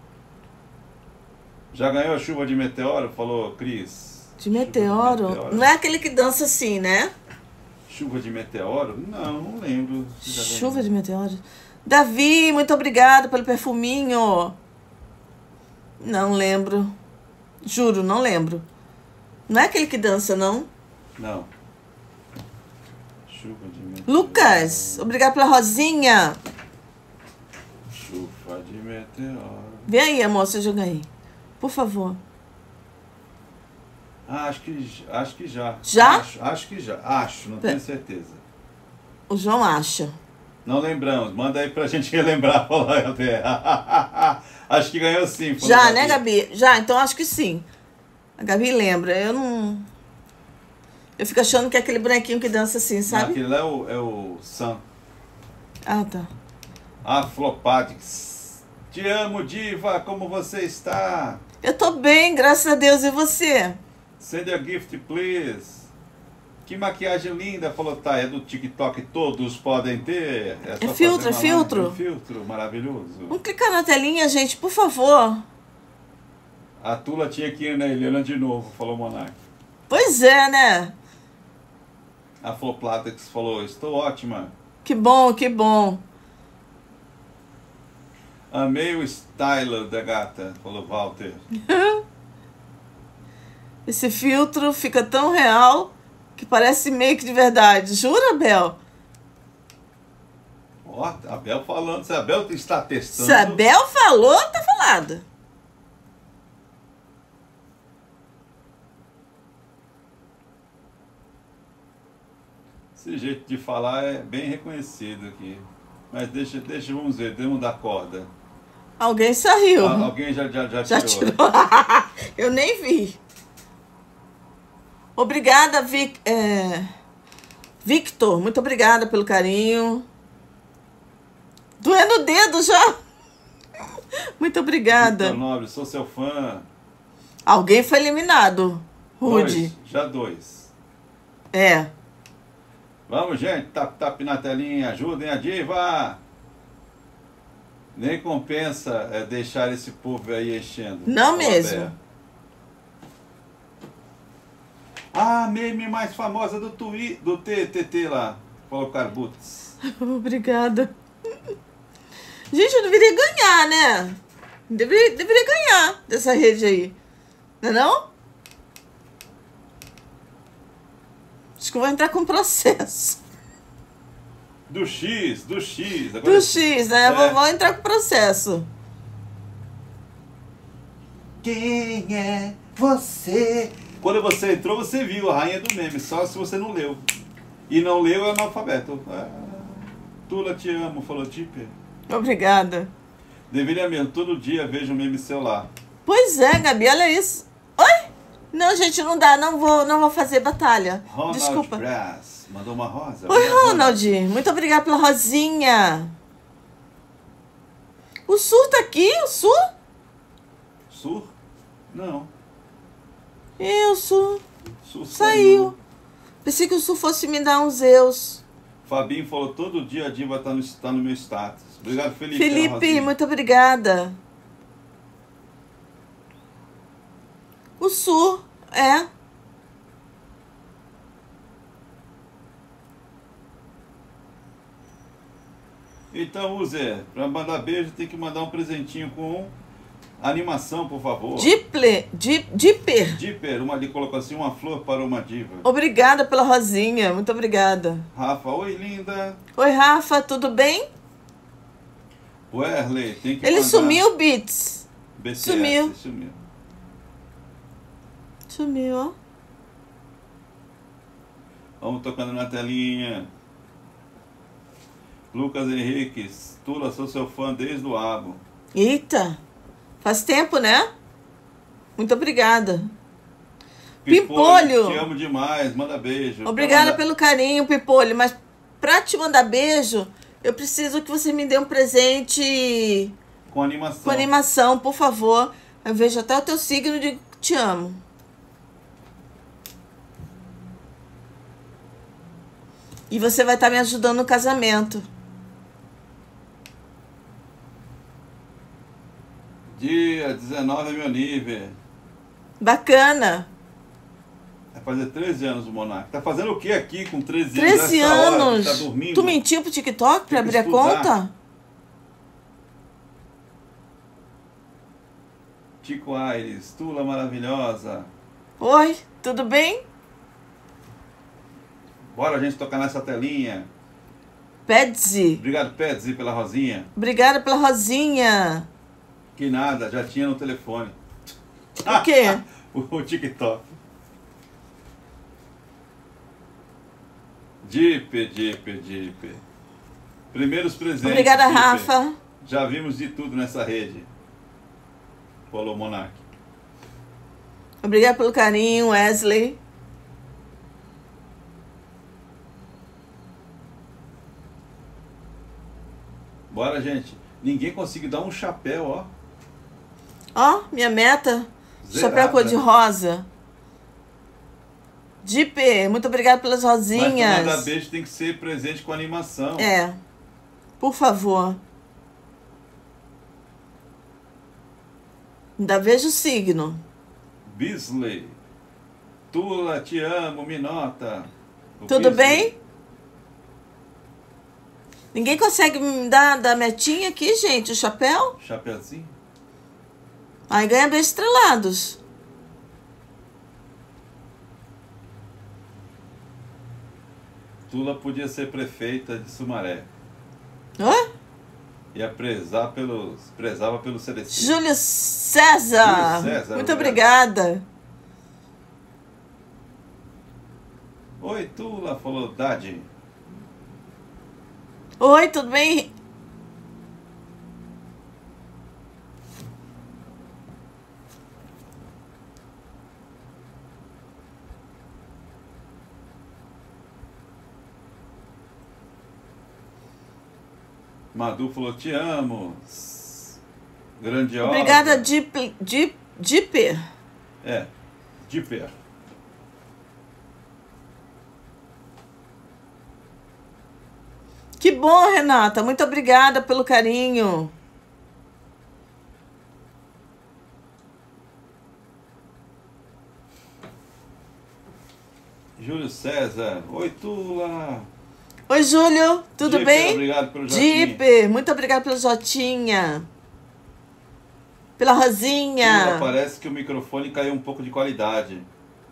Já ganhou a chuva de meteoro? Falou Cris. De meteoro? Não é aquele que dança assim, né? Chuva de meteoro? Não lembro. se já ganhou. Chuva de meteoro. Davi, muito obrigado pelo perfuminho. Não lembro. Juro, não lembro. Não é aquele que dança, não? Não. Chuva de meteoro. Lucas, obrigado pela rosinha. Chuva de meteoro. Vem aí, amor, se eu já ganhei. Por favor. Ah, acho que já. Já? Acho que já. Acho, não tenho certeza. O João acha. Não lembramos. Manda aí pra gente relembrar. Acho que ganhou sim. falou Já, né, Gabi? Já, então acho que sim. A Gabi lembra. Eu não... Eu fico achando que é aquele bonequinho que dança assim, sabe? Aquele lá é o Sam. Ah, tá. Aflopadix. Te amo, diva. Como você está? Eu tô bem, graças a Deus. E você? Send a gift, please. Que maquiagem linda. Falou, tá, é do TikTok, todos podem ter. É só filtro, fazer é uma filtro. live. É filtro, maravilhoso. Vamos clicar na telinha, gente, por favor. A Tula tinha que ir na Helena de novo, falou o Monark. Pois é, né? A Floplatex falou, estou ótima. Que bom, que bom. Amei o style da gata, falou Walter. Esse filtro fica tão real que parece make de verdade. Jura, Bel? Ó, a Bel falando, se a Bel está testando. Se a Bel falou, tá falado. Esse jeito de falar é bem reconhecido aqui. Mas deixa, vamos ver, vamos dar corda. Alguém saiu. Alguém já Já tirou. tirou. Eu nem vi. Obrigada, Victor. Muito obrigada pelo carinho. Doendo o dedo já. Muito obrigada. Victor Nobre, sou seu fã. Alguém foi eliminado. Rude. Já dois. É. Vamos, gente, tap na telinha, ajudem a diva. Nem compensa deixar esse povo aí enchendo. Não Ó, mesmo. Bé. Ah, meme mais famosa do TTT lá. Falou Carbuts. Obrigada. Gente, eu deveria ganhar, né? Deveria ganhar dessa rede aí. Não é não? Acho que eu vou entrar com processo. Do X. Agora Do X, né? É. Vou entrar com processo. Quem é você? Quando você entrou, você viu a rainha do meme, só se você não leu. E não leu é analfabeto. Tula, te amo, falou Tipper. Obrigada. Deveria mesmo, todo dia vejo um meme seu lá. Pois é, Gabi, olha isso. Oi? Não, gente, não dá. Não vou fazer batalha. Ronald Desculpa. Brass. Mandou uma rosa? Oi, Ronald. Muito obrigada pela rosinha. O Sur tá aqui? O Sur? Sur? Não. O Sur Sur saiu. Pensei que o Sur fosse me dar uns eus. Fabinho falou, todo dia a diva tá no meu status. Obrigado, Felipe. Felipe, muito obrigada. O Sur, é. Então, Zé, para mandar beijo tem que mandar um presentinho com animação, por favor. Dipper. Dipper, uma ali colocou assim, uma flor para uma diva. Obrigada pela rosinha, muito obrigada. Rafa, oi linda. Oi, Rafa, tudo bem? Werley, tem que Ele mandar... sumiu, Beats. BTS, Sumiu. Sumiu, ó. Vamos tocando na telinha. Lucas Henriques, Tula, sou seu fã desde o abo. Eita, faz tempo, né? Muito obrigada. Pimpolho. Te amo demais, manda beijo. Obrigada pelo carinho, Pimpolho. Mas pra te mandar beijo, eu preciso que você me dê um presente com animação. Com animação, por favor. Eu vejo até o teu signo e digo te amo. E você vai estar me ajudando no casamento. Dia 19 é meu nível. Bacana. Vai fazer 13 anos o Monark. Tá fazendo o que aqui com 13 anos? 13 anos? Tá dormindo? Tu mentiu pro TikTok pra abrir a conta? Tico Aires, Tula maravilhosa. Oi, tudo bem? Bora a gente tocar nessa telinha. Petsy. Obrigado, Petsy, pela rosinha. Obrigada pela rosinha. Que nada, já tinha no telefone. O quê? O TikTok. Dipper. Primeiros presentes. Obrigada, Dipper. Rafa. Já vimos de tudo nessa rede. Falou, Monark. Obrigada pelo carinho, Wesley. Bora, gente. Ninguém conseguiu dar um chapéu, ó. Ó, minha meta. Zerada. Chapéu cor-de-rosa. Dipper, muito obrigada pelas rosinhas. Mas pra mandar beijo tem que ser presente com animação. É. Por favor. Ainda vejo o signo. Bisley. Tula, te amo, me nota. Tudo bem? Ninguém consegue me dar da metinha aqui, gente, o chapéu? Chapeuzinho? Aí ganha bem estrelados. Tula podia ser prefeita de Sumaré. Hã? Ia prezava pelo Celestino. Júlio César. Júlio César, muito obrigada. Oi, Tula, falou Dade. Oi, tudo bem? Madu falou, te amo. Grandiosa. Obrigada, Dipper. É, Dipper. Que bom, Renata. Muito obrigada pelo carinho. Júlio César. Oi, Tula. Oi, Júlio. Tudo Dipper, bem? obrigado pelo Jotinha. Dipper, muito obrigada pelo Jotinha. Pela Rosinha. Tula, parece que o microfone caiu um pouco de qualidade.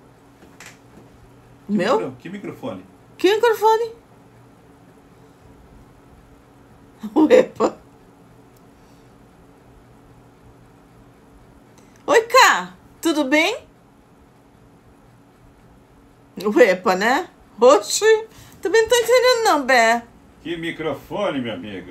Meu? Que microfone? Que microfone? Uepa. Oi, Cá. Tudo bem? Uepa, né? Oxi. Também não tô entendendo não, Bé. Que microfone, meu amigo.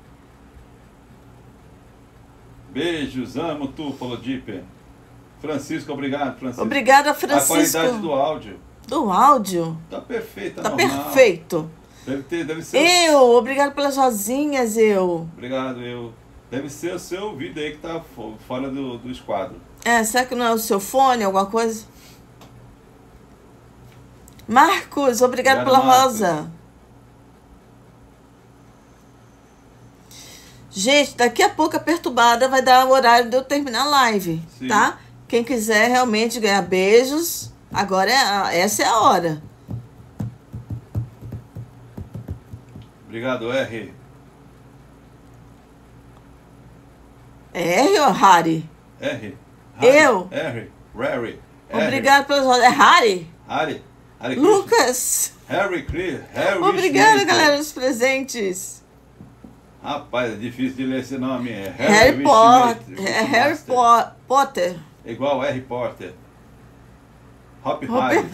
Beijos, amo tu, falou Dipper. Francisco, obrigado, Francisco. Obrigada, Francisco. A qualidade do áudio. Do áudio? Tá perfeito, Tá normal. perfeito. Deve ser. Obrigado pelas rosinhas, Obrigado, eu. Deve ser o seu vídeo aí que tá fora do esquadro. Será que não é o seu fone, alguma coisa? Marcos, obrigado pela Marcos. rosa. Gente, daqui a pouco a perturbada vai dar o horário de eu terminar a live, Sim. tá? Quem quiser realmente ganhar beijos, agora essa é a hora. Obrigado, R. R ou Harry? R. Eu? R. Rary. Obrigado pelas rosas. É Harry? Harry. Harry Lucas? Harry Chris. Harry Obrigada, Smith. galera, dos presentes. Rapaz, é difícil de ler esse nome. É Harry Potter. Smith, É Harry Master. Potter. Igual Harry Potter. Hop Hop- Harry.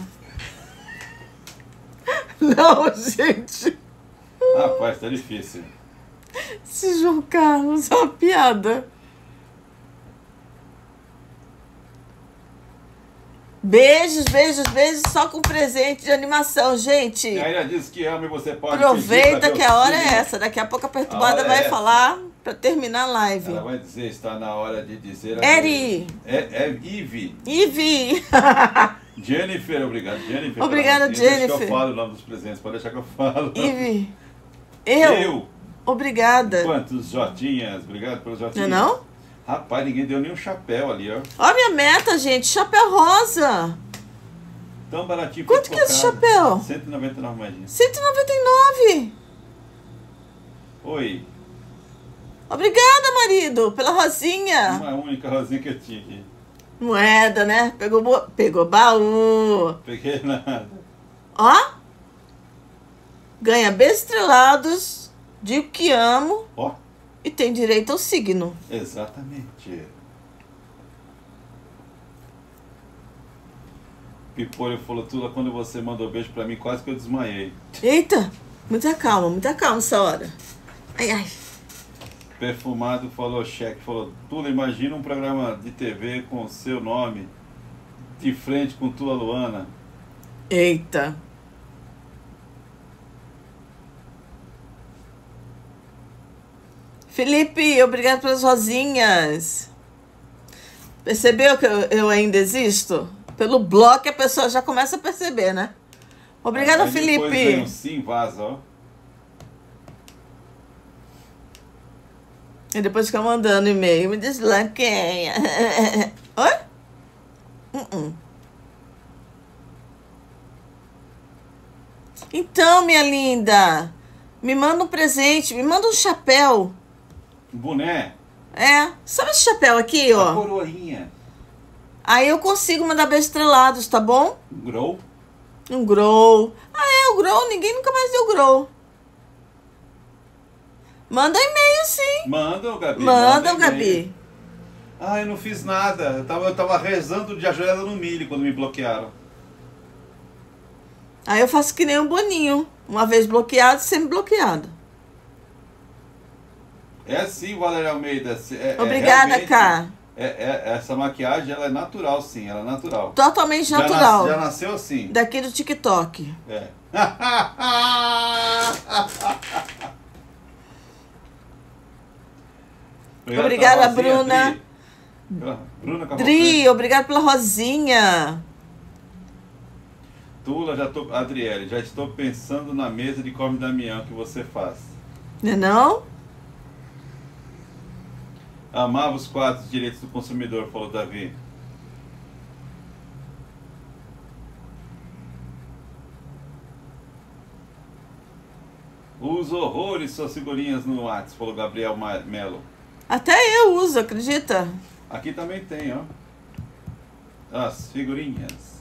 Não, gente. Rapaz, tá difícil. Esse João Carlos é uma piada. Beijos, beijos, beijos, só com presente de animação, gente. E ainda diz que ama e você pode Aproveita pedir que pra ver a o hora é signo. essa. Daqui a pouco a A perturbada hora é vai essa. falar pra terminar a live. Ela vai dizer, está na hora de dizer... Eri. É Ivy. Ivy. Jennifer, obrigado. Jennifer. Obrigada, Deixa que Jennifer. eu falo o nome dos presentes, pode deixar que eu falo. Ivy. Eu. Obrigada. Quantos jotinhas? Obrigado pelos Não é jotinhas. não? Rapaz, ninguém deu nenhum chapéu ali, ó. Ó a minha meta, gente. Chapéu rosa. Tão baratinho. Quanto que é esse chapéu? 199 moedinhas. 199. Oi. Obrigada, marido, pela rosinha. Uma única rosinha que eu tinha aqui. Moeda, né? Pegou baú. Peguei nada. Ó. Ganha bestrelados. Digo que amo. Ó, E tem direito ao signo. exatamente. Pipolho falou tudo quando você mandou beijo pra mim, quase que eu desmaiei. Eita. Muita calma essa hora. Ai, ai. Perfumado falou, cheque, falou, Tula, imagina um programa de TV com o seu nome, de frente com Tula Luana. Eita. Felipe, obrigado pelas rosinhas. Percebeu que eu ainda existo? Pelo bloco a pessoa já começa a perceber, né? Obrigada, Aí depois vem Felipe. um sim, vaza, ó. E depois fica mandando e-mail. Me desbloqueia. Oi? Então, minha linda, me manda um presente, me manda um chapéu. Boné, Sabe esse chapéu aqui, a ó? coroinha, Aí eu consigo mandar bestrelados, tá bom? grow, Um grow. O grow, ninguém nunca mais deu grow. Manda e-mail, sim. manda, Gabi. Manda, e-mail. Gabi. Ah, eu não fiz nada, eu tava rezando de ajoelhada no milho quando me bloquearam. Aí eu faço que nem um Boninho. Uma vez bloqueado, sempre bloqueado. É assim, Valéria Almeida. Obrigada, realmente, Cá. Essa maquiagem, ela é natural, sim, ela é natural. Totalmente Já natural. já nasceu assim. Daqui do TikTok. É. Obrigada, pela rosinha, Bruna. Dri. Bruna Cavalcante. Dri, obrigado pela rosinha. Tula, Adriele, já estou pensando na mesa de Come Damião que você faz. Não é não? Amava os quadros de direitos do consumidor, falou Davi. Uso horrores suas figurinhas no WhatsApp, falou Gabriel Melo. Até eu uso, acredita? Aqui também tem, ó. As figurinhas.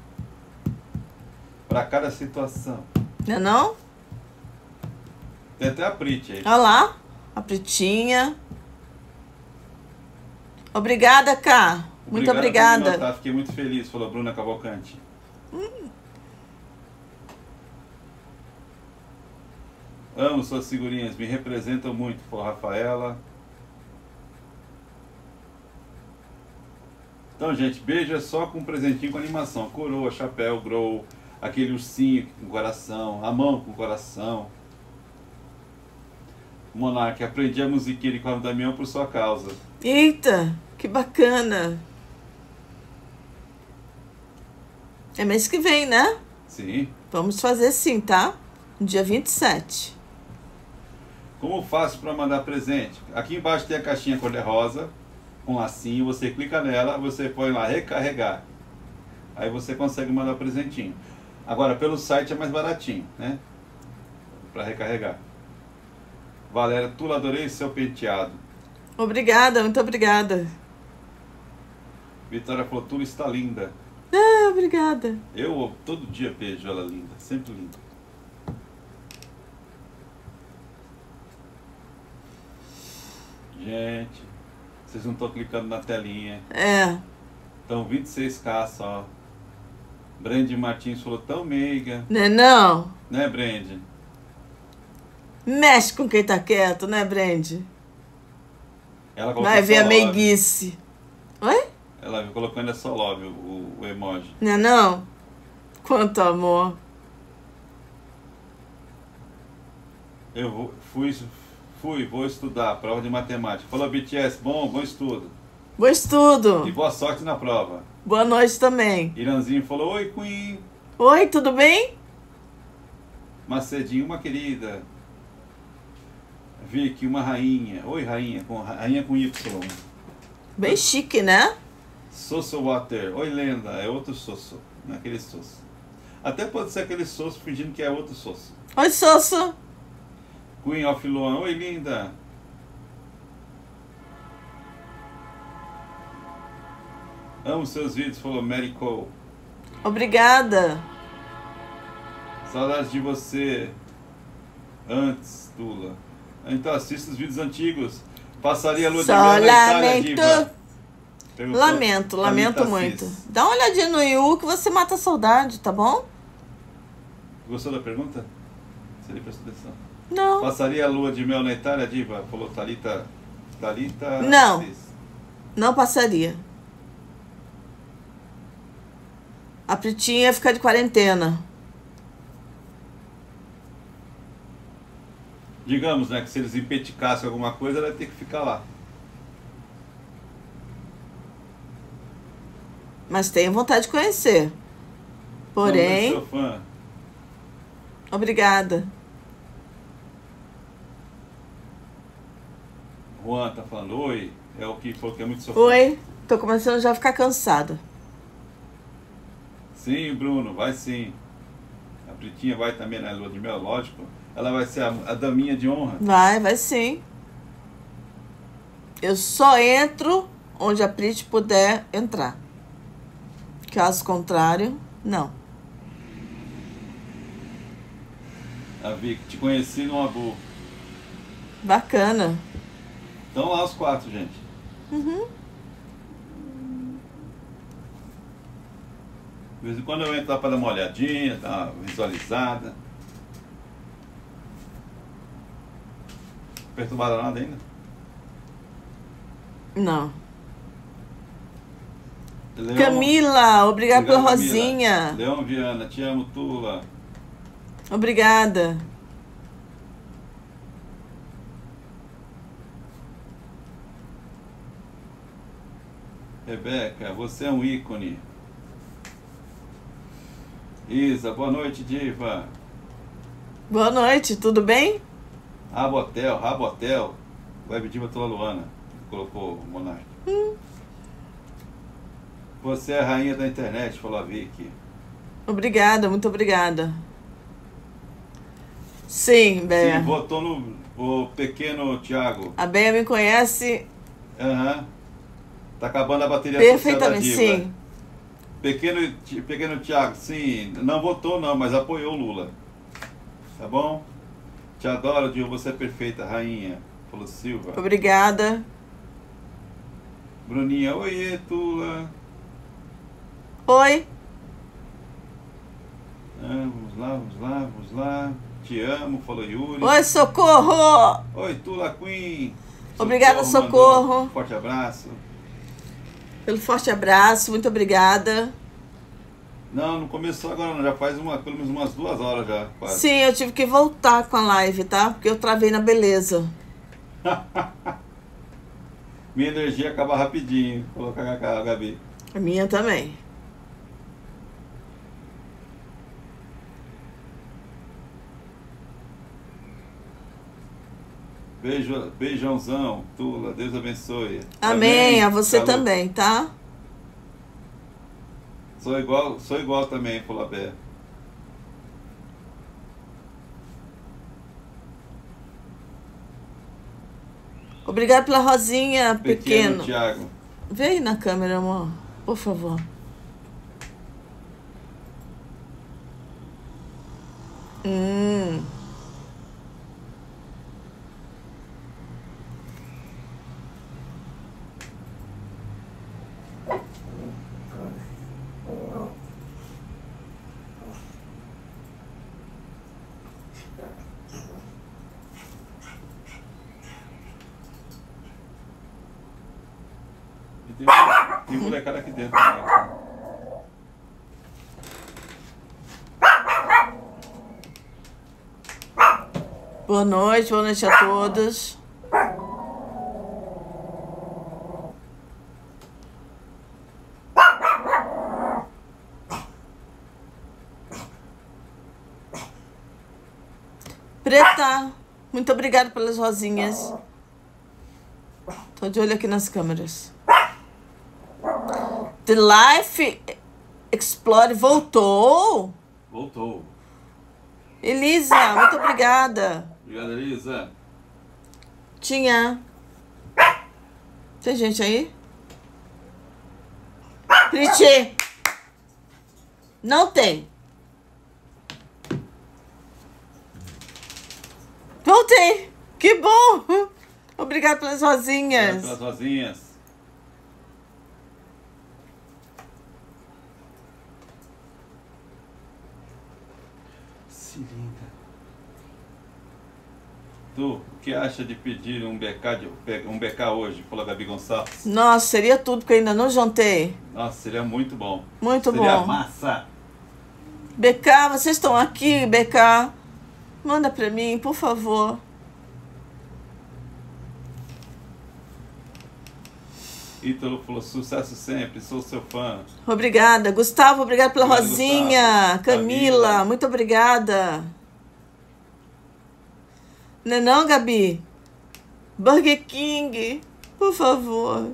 Para cada situação. Não é não? Tem até a Prit aí. Olha lá, a pretinha. Obrigada, Cá. Muito Por me obrigada. notar, fiquei muito feliz, falou Bruna Cavalcante. Amo suas figurinhas, me representam muito, falou Rafaela. Então, gente, beijo é só com um presentinho com animação. Coroa, chapéu, grow, aquele ursinho com coração, a mão com coração. Monark, aprendi a musiquinha de Cosmo Damião por sua causa. Eita, que bacana. É mês que vem, né? Sim. Vamos fazer sim, tá? No dia 27. Como faço para mandar presente? Aqui embaixo tem a caixinha cor-de-rosa, com lacinho, você clica nela, você põe lá recarregar. Aí você consegue mandar o presentinho. Agora, pelo site é mais baratinho, né? Para recarregar. Valéria, Tula, adorei seu penteado. Obrigada, muito obrigada. Vitória falou, Tula está linda. Ah, obrigada. Eu todo dia vejo ela linda, sempre linda. Gente, vocês não estão clicando na telinha. É. Então 26k só. Brandi Martins falou, tão meiga. Né não? Né, Brandi? Mexe com quem tá quieto, né, Brandi? Ela colocou Vai ver só a love. meiguice. Oi? Ela colocou ainda só love, o emoji. Né não? Quanto amor. Eu vou estudar, prova de matemática. Falou, BTS, bom estudo. Bom estudo. E boa sorte na prova. Boa noite também. Iranzinho falou, oi, Queen. Oi, tudo bem? Macedinho, uma querida. Vicky, uma rainha. Oi, rainha com Y. Bem chique, né? Sosso Water. Oi, lenda. É outro Sosso. Não é aquele Sosso. Até pode ser aquele Sosso fingindo que é outro Sosso. Oi, Sosso. Queen of Luan. Oi, linda. Amo seus vídeos, falou Mary Cole. Obrigada. Saudades de você. Antes, Tula. Então assista os vídeos antigos. Passaria a lua de Só mel na Itália, lamento. diva. Perguntou Lamento Thalita muito. Assis. Dá uma olhadinha no Yu que você mata a saudade, tá bom? Gostou da pergunta? Você nem prestou atenção. Não. Passaria a lua de mel na Itália, diva? Falou Thalita Não. Assis. Não passaria. A Pretinha ia ficar de quarentena. Digamos, né, que se eles empeticassem alguma coisa, ela ia ter que ficar lá. Mas tenho vontade de conhecer. Porém, Não, mas sou fã. obrigada. Juan tá falando, oi. É o que falou que é muito sofrido. Oi, tô começando já a ficar cansada. Sim, Bruno, vai sim. A Pretinha vai também na lua de mel, lógico. Ela vai ser a daminha de honra. Vai sim. Eu só entro onde a Prit puder entrar. Caso contrário, não. A Vicky, te conheci no Abu. Bacana. Estão lá os 4, gente. Uhum. De vez em quando eu entro lá para dar uma olhadinha, dar uma visualizada. Perturbada nada ainda? Não. Leão, Camila, obrigada pela Camila. rosinha. Leão Viana, te amo, Tula. Obrigada. Rebeca, você é um ícone. Isa, boa noite, diva. Boa noite, tudo bem? Rabotel. Web Diva Tula Luana. Colocou o Monark. Você é a rainha da internet, falou a Vicky. Obrigada, muito obrigada. Sim, Béia. Sim, votou no o pequeno Thiago. A Béia me conhece Aham. Tá acabando a bateria social da perfeitamente, diva. sim. Pequeno Thiago, sim, não votou não, mas apoiou o Lula. Tá bom? Te adoro, Diva, você é perfeita, rainha. Falou Silva. Obrigada. Bruninha, oiê, Tula. Oi. Vamos lá. Te amo, falou Yuri. Oi, socorro. Oi, Tula Queen. Obrigada, mandou Socorro. um forte abraço. Pelo forte abraço, muito obrigada. Não, não começou agora não, já faz pelo menos umas 2 horas já, quase. Sim, eu tive que voltar com a live, tá? Porque eu travei na beleza. Minha energia acaba rapidinho, colocar a Gabi. A minha também. Beijãozão, Tula, Deus abençoe. Amém, a você Falou. também, tá? Sou igual também, Fulabé. Obrigado pela rosinha, pequeno. Thiago. Vê aí na câmera, amor. Por favor. Hum. E tem molecada aqui dentro também. Boa noite a todos. Preta, muito obrigada pelas rosinhas. Tô de olho aqui nas câmeras. The Life Explore voltou. Voltou. Elisa, muito obrigada. Obrigado, Elisa. Tinha. Tem gente aí? Priti. Não tem. Voltei. Que bom. Obrigada pelas rosinhas. Obrigado pelas rosinhas. Se linda. Tu, o que acha de pedir um BK hoje? Falou a Gabi Gonçalves. Nossa, seria tudo, porque eu ainda não jantei. Nossa, seria muito bom. Muito seria bom. massa. BK, vocês estão aqui, BK? Manda pra mim, por favor. Ítalo falou, sucesso sempre, sou seu fã. Obrigada. Gustavo, obrigado pela Obrigado, rosinha. Gustavo. Camila, Camila. muito obrigada. Não é não, Gabi? Burger King, por favor.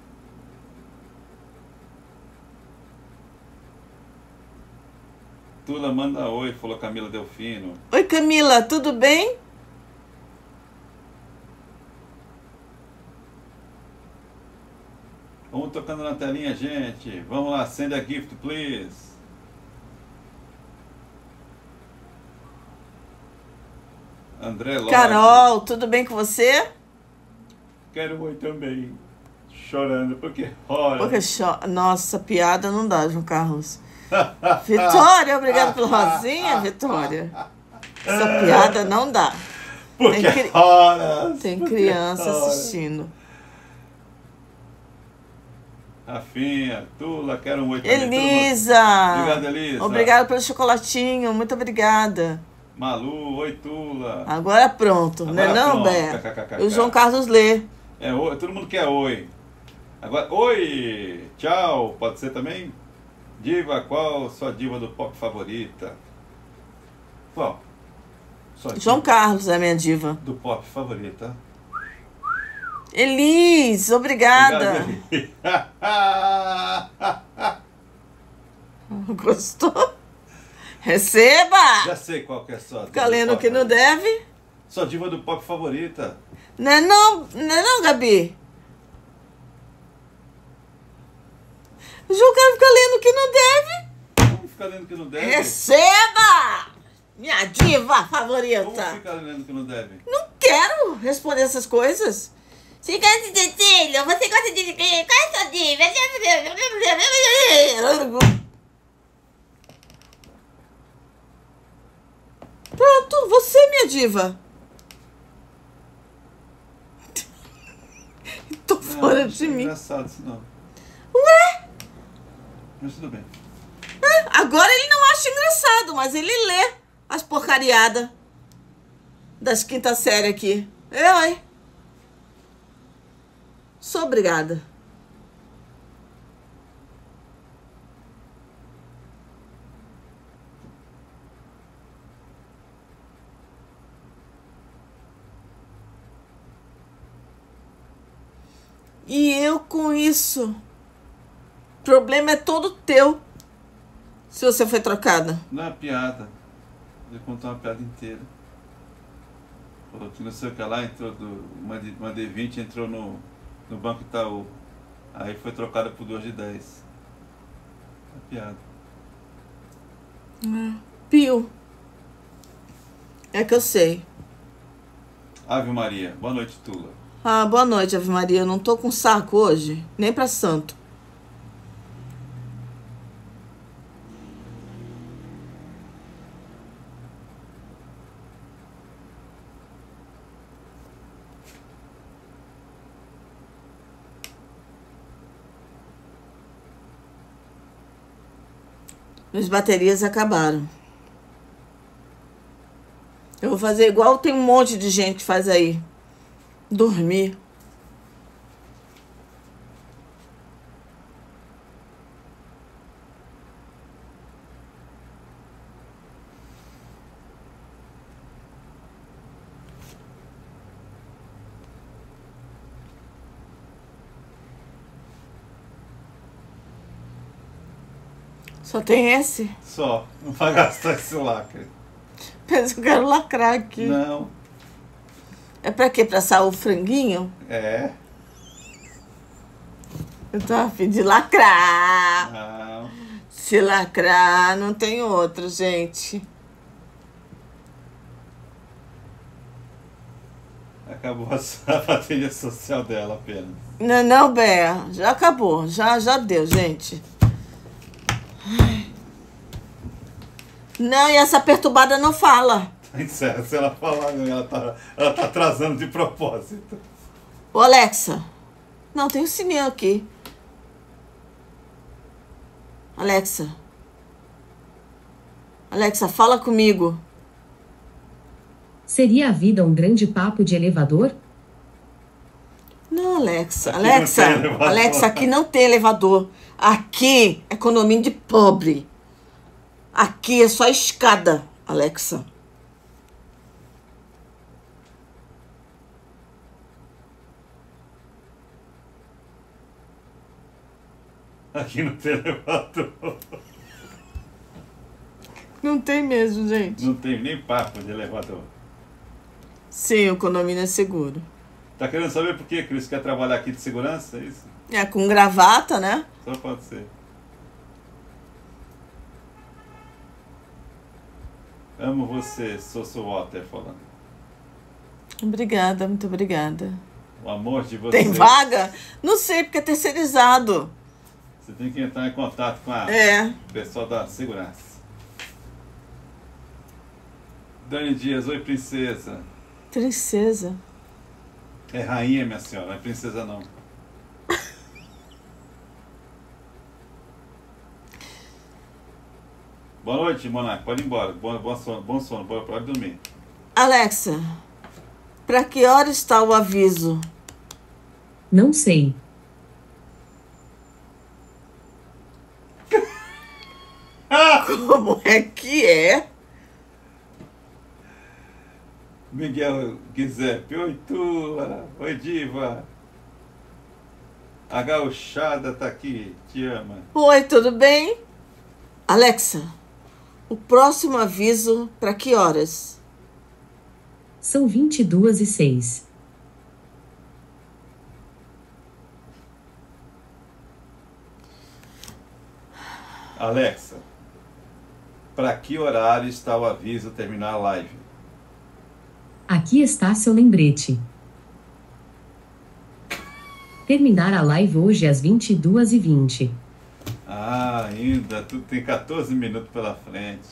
Tula manda oi, falou Camila Delfino. Oi, Camila, tudo bem? Vamos tocando na telinha, gente. Vamos lá, send a gift, please. André Lopes. Carol, tudo bem com você? Quero oi também. Chorando, porque ora. Porque nossa, piada não dá, João Carlos. Vitória, obrigada pela rosinha, Vitória. Essa piada não dá. Porque Tem horas. Tem porque criança horas. assistindo. Rafinha, Tula, quero um oi também. Elisa! Obrigado, Elisa. Obrigada pelo chocolatinho, muito obrigada. Malu, oi, Tula. Agora pronto, Agora né não, pronto. Bé? KKKK. O João Carlos lê. É oi, todo mundo quer oi. Agora, oi, tchau, pode ser também? Diva, qual sua diva do pop favorita? Qual? Sua diva João Carlos é minha diva. do pop favorita. Elis, obrigada. Obrigado, Eli. Gostou? Receba! Já sei qual que é a sua Fica diva do lendo pop que não favorita. deve. Sua diva do pop favorita. Não é não, Gabi? O João Carlos fica lendo que não deve. Como ficar lendo que não deve? Receba! Minha diva Como favorita. ficar lendo que não deve? Não quero responder essas coisas. Você gosta de Cecília? Você gosta de quem? Qual é a sua diva? Pronto, você, minha diva. Tô fora Não, de achei mim. engraçado isso não. Ué? Mas tudo bem. Agora ele não acha engraçado, mas ele lê as porcariadas das quinta série aqui. Ai. Sou obrigada. E eu com isso. O problema é todo teu. Se você foi trocada. Não é piada. Ele contou uma piada inteira. Falou que não sei o que lá, entrou uma D20 entrou no Banco Itaú. Aí foi trocada por 2 de 10. É piada. Pio. É que eu sei. Ave Maria. Boa noite, Tula. Ah, boa noite, Ave Maria. Eu não tô com saco hoje. Nem pra santo. Minhas baterias acabaram. Eu vou fazer igual tem um monte de gente que faz aí. Dormir. Só tem esse? Só. Não vai gastar esse lacre. Mas eu quero lacrar aqui. Não. É pra quê? Pra assar o franguinho? É. Eu tô a fim de lacrar. Não. Se lacrar, não tem outro, gente. Acabou a bateria social dela apenas. Não, não, Bé. Já acabou. Já deu, gente. Ai. Não, e essa perturbada não fala. Encerra, se ela falar, ela tá atrasando de propósito. Ô, Alexa. Não, tem um sininho aqui. Alexa. Alexa, fala comigo. Seria a vida um grande papo de elevador? Não, Alexa. Aqui Alexa, não tem elevador. Alexa, aqui não tem elevador. Aqui é condomínio de pobre. Aqui é só escada, Alexa. Aqui não tem elevador. Não tem mesmo, gente. Não tem nem papo de elevador. Sim, o condomínio é seguro. Tá querendo saber por que Cris quer trabalhar aqui de segurança? É isso? É com gravata, né? Só pode ser. Amo você, Soso Water falando. Obrigada, muito obrigada. O amor de você. Tem vaga? Não sei, porque é terceirizado. Você tem que entrar em contato com a pessoal da segurança. Dani Dias, oi princesa. Princesa. É rainha, minha senhora, não é princesa não. Boa noite, Monarca. Pode ir embora. Bom sono. Pode dormir. Alexa, pra que hora está o aviso? Não sei. Como é que é? Miguel Giuseppe. Oi, Tula. Oi, diva. A gauchada tá aqui. Te ama. Oi, tudo bem? Alexa, o próximo aviso pra que horas? São 22h06. Alexa, para que horário está o aviso terminar a live? Aqui está seu lembrete. Terminar a live hoje às 22h20. Ah, ainda. Tu tem 14 minutos pela frente.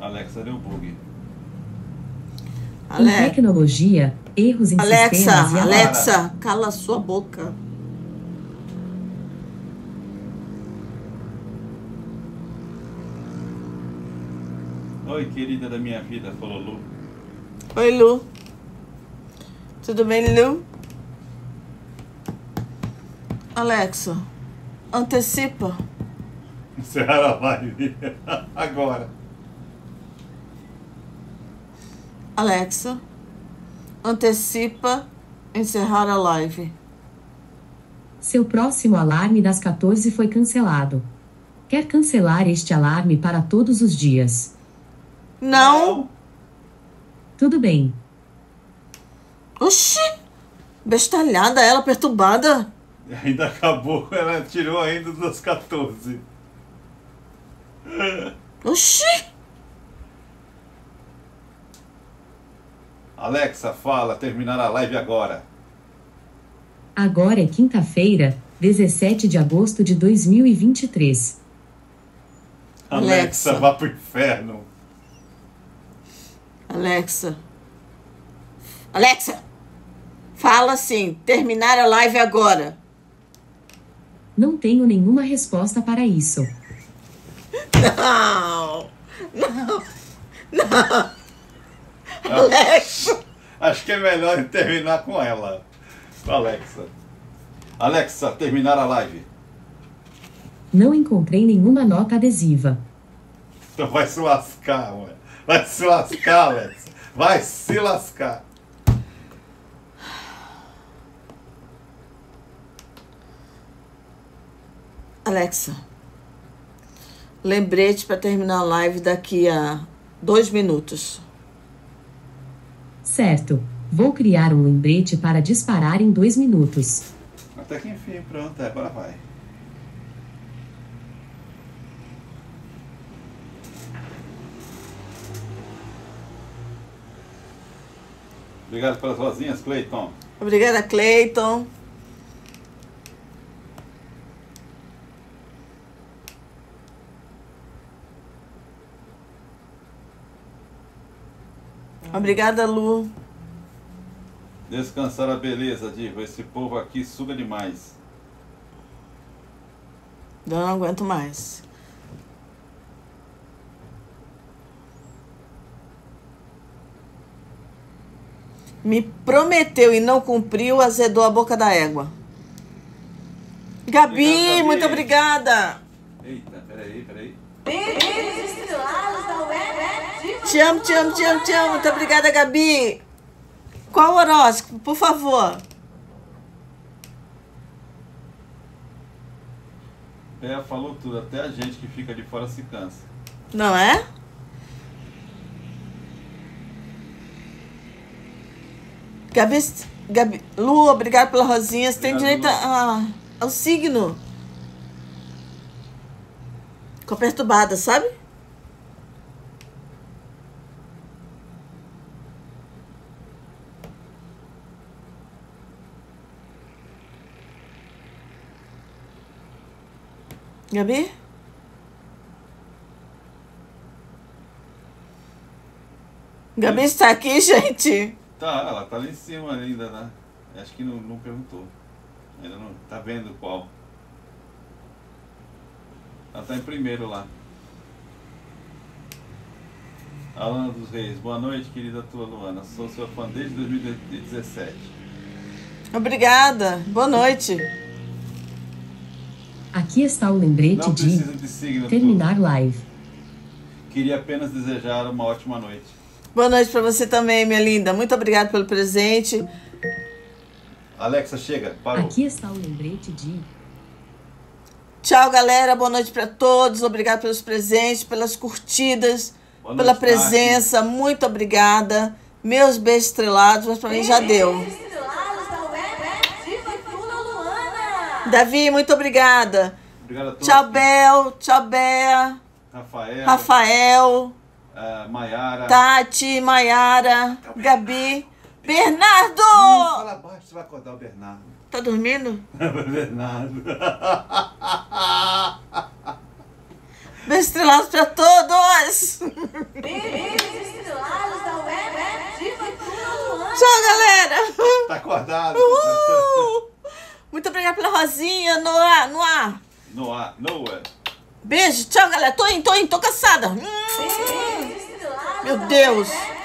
Alexa deu bug. Em Ale... tecnologia, erros em sistemas e Alexa, cala sua boca. Oi, querida da minha vida, falou Lu. Oi, Lu. Tudo bem, Lu? Alexa, antecipa. Encerrar a live. Agora. Alexa, antecipa encerrar a live. Seu próximo alarme das 14 foi cancelado. Quer cancelar este alarme para todos os dias? Não. Tudo bem. Oxi, bestalhada ela, perturbada. Ainda acabou, ela tirou ainda das 14. Oxi. Alexa, fala, terminar a live agora. Agora é quinta-feira, 17 de agosto de 2023. Alexa, vá pro inferno. Alexa, fala assim, terminar a live agora. Não tenho nenhuma resposta para isso. Não. Alexa. Acho que é melhor terminar com ela. Com a Alexa. Alexa, terminar a live. Não encontrei nenhuma nota adesiva. Então vai se lascar, ué. Vai se lascar, Alexa. Vai se lascar. Alexa, lembrete para terminar a live daqui a 2 minutos. Certo. Vou criar um lembrete para disparar em 2 minutos. Até que enfim, pronto, agora vai. Obrigado pelas rosinhas, Cleiton. Obrigada, Cleiton. Obrigada, Lu. Descansar a beleza, Diva. Esse povo aqui suga demais. Eu não aguento mais. Me prometeu e não cumpriu, azedou a boca da égua. Gabi, Obrigado, Gabi. muito obrigada. Eita, peraí. Beijos estrelados da web Diva Te amo, te amo, te amo, te amo. Muito obrigada, Gabi. Qual o horóscopo, por favor? É, falou tudo. Até a gente que fica de fora se cansa. Não é? Gabi, Lu, obrigado pela rosinha. Você tem Obrigado, direito ao signo. Ficou perturbada, sabe? Gabi? Gabi está aqui, gente. Tá, ela tá lá em cima ainda, né? Acho que não perguntou. Ainda não tá vendo qual. Ela tá em primeiro lá. Alana dos Reis, boa noite, querida tua Luana. Sou sua fã desde 2017. Obrigada. Boa noite. Aqui está o lembrete Não de precisa de signo. terminar live. Queria apenas desejar uma ótima noite. Boa noite para você também, minha linda. Muito obrigada pelo presente. Alexa, chega, parou. Aqui está o lembrete de Tchau, galera. Boa noite para todos. Obrigada pelos presentes, pelas curtidas, Boa pela noite, presença. Muito obrigada. Meus beijos estrelados, mas para mim já deu. Beijos estrelados da web Diva Luana. Davi, muito obrigada. Obrigado a todos. Tchau, Bel. Tchau, Bea. Rafael. Maiara. Tati, Maiara, Gabi, Bernardo! Fala baixo, você vai acordar o Bernardo. Tá dormindo? Bernardo. Beijo estrelados pra todos. Beijos estrelados da Web Diva Tudo Luana. Tchau, galera. Tá acordado? Muito obrigada pela rosinha, Noah. Noah. Beijo, tchau, galera. Tô indo, tô cansada. Beijos estrelados Meu da Deus. Web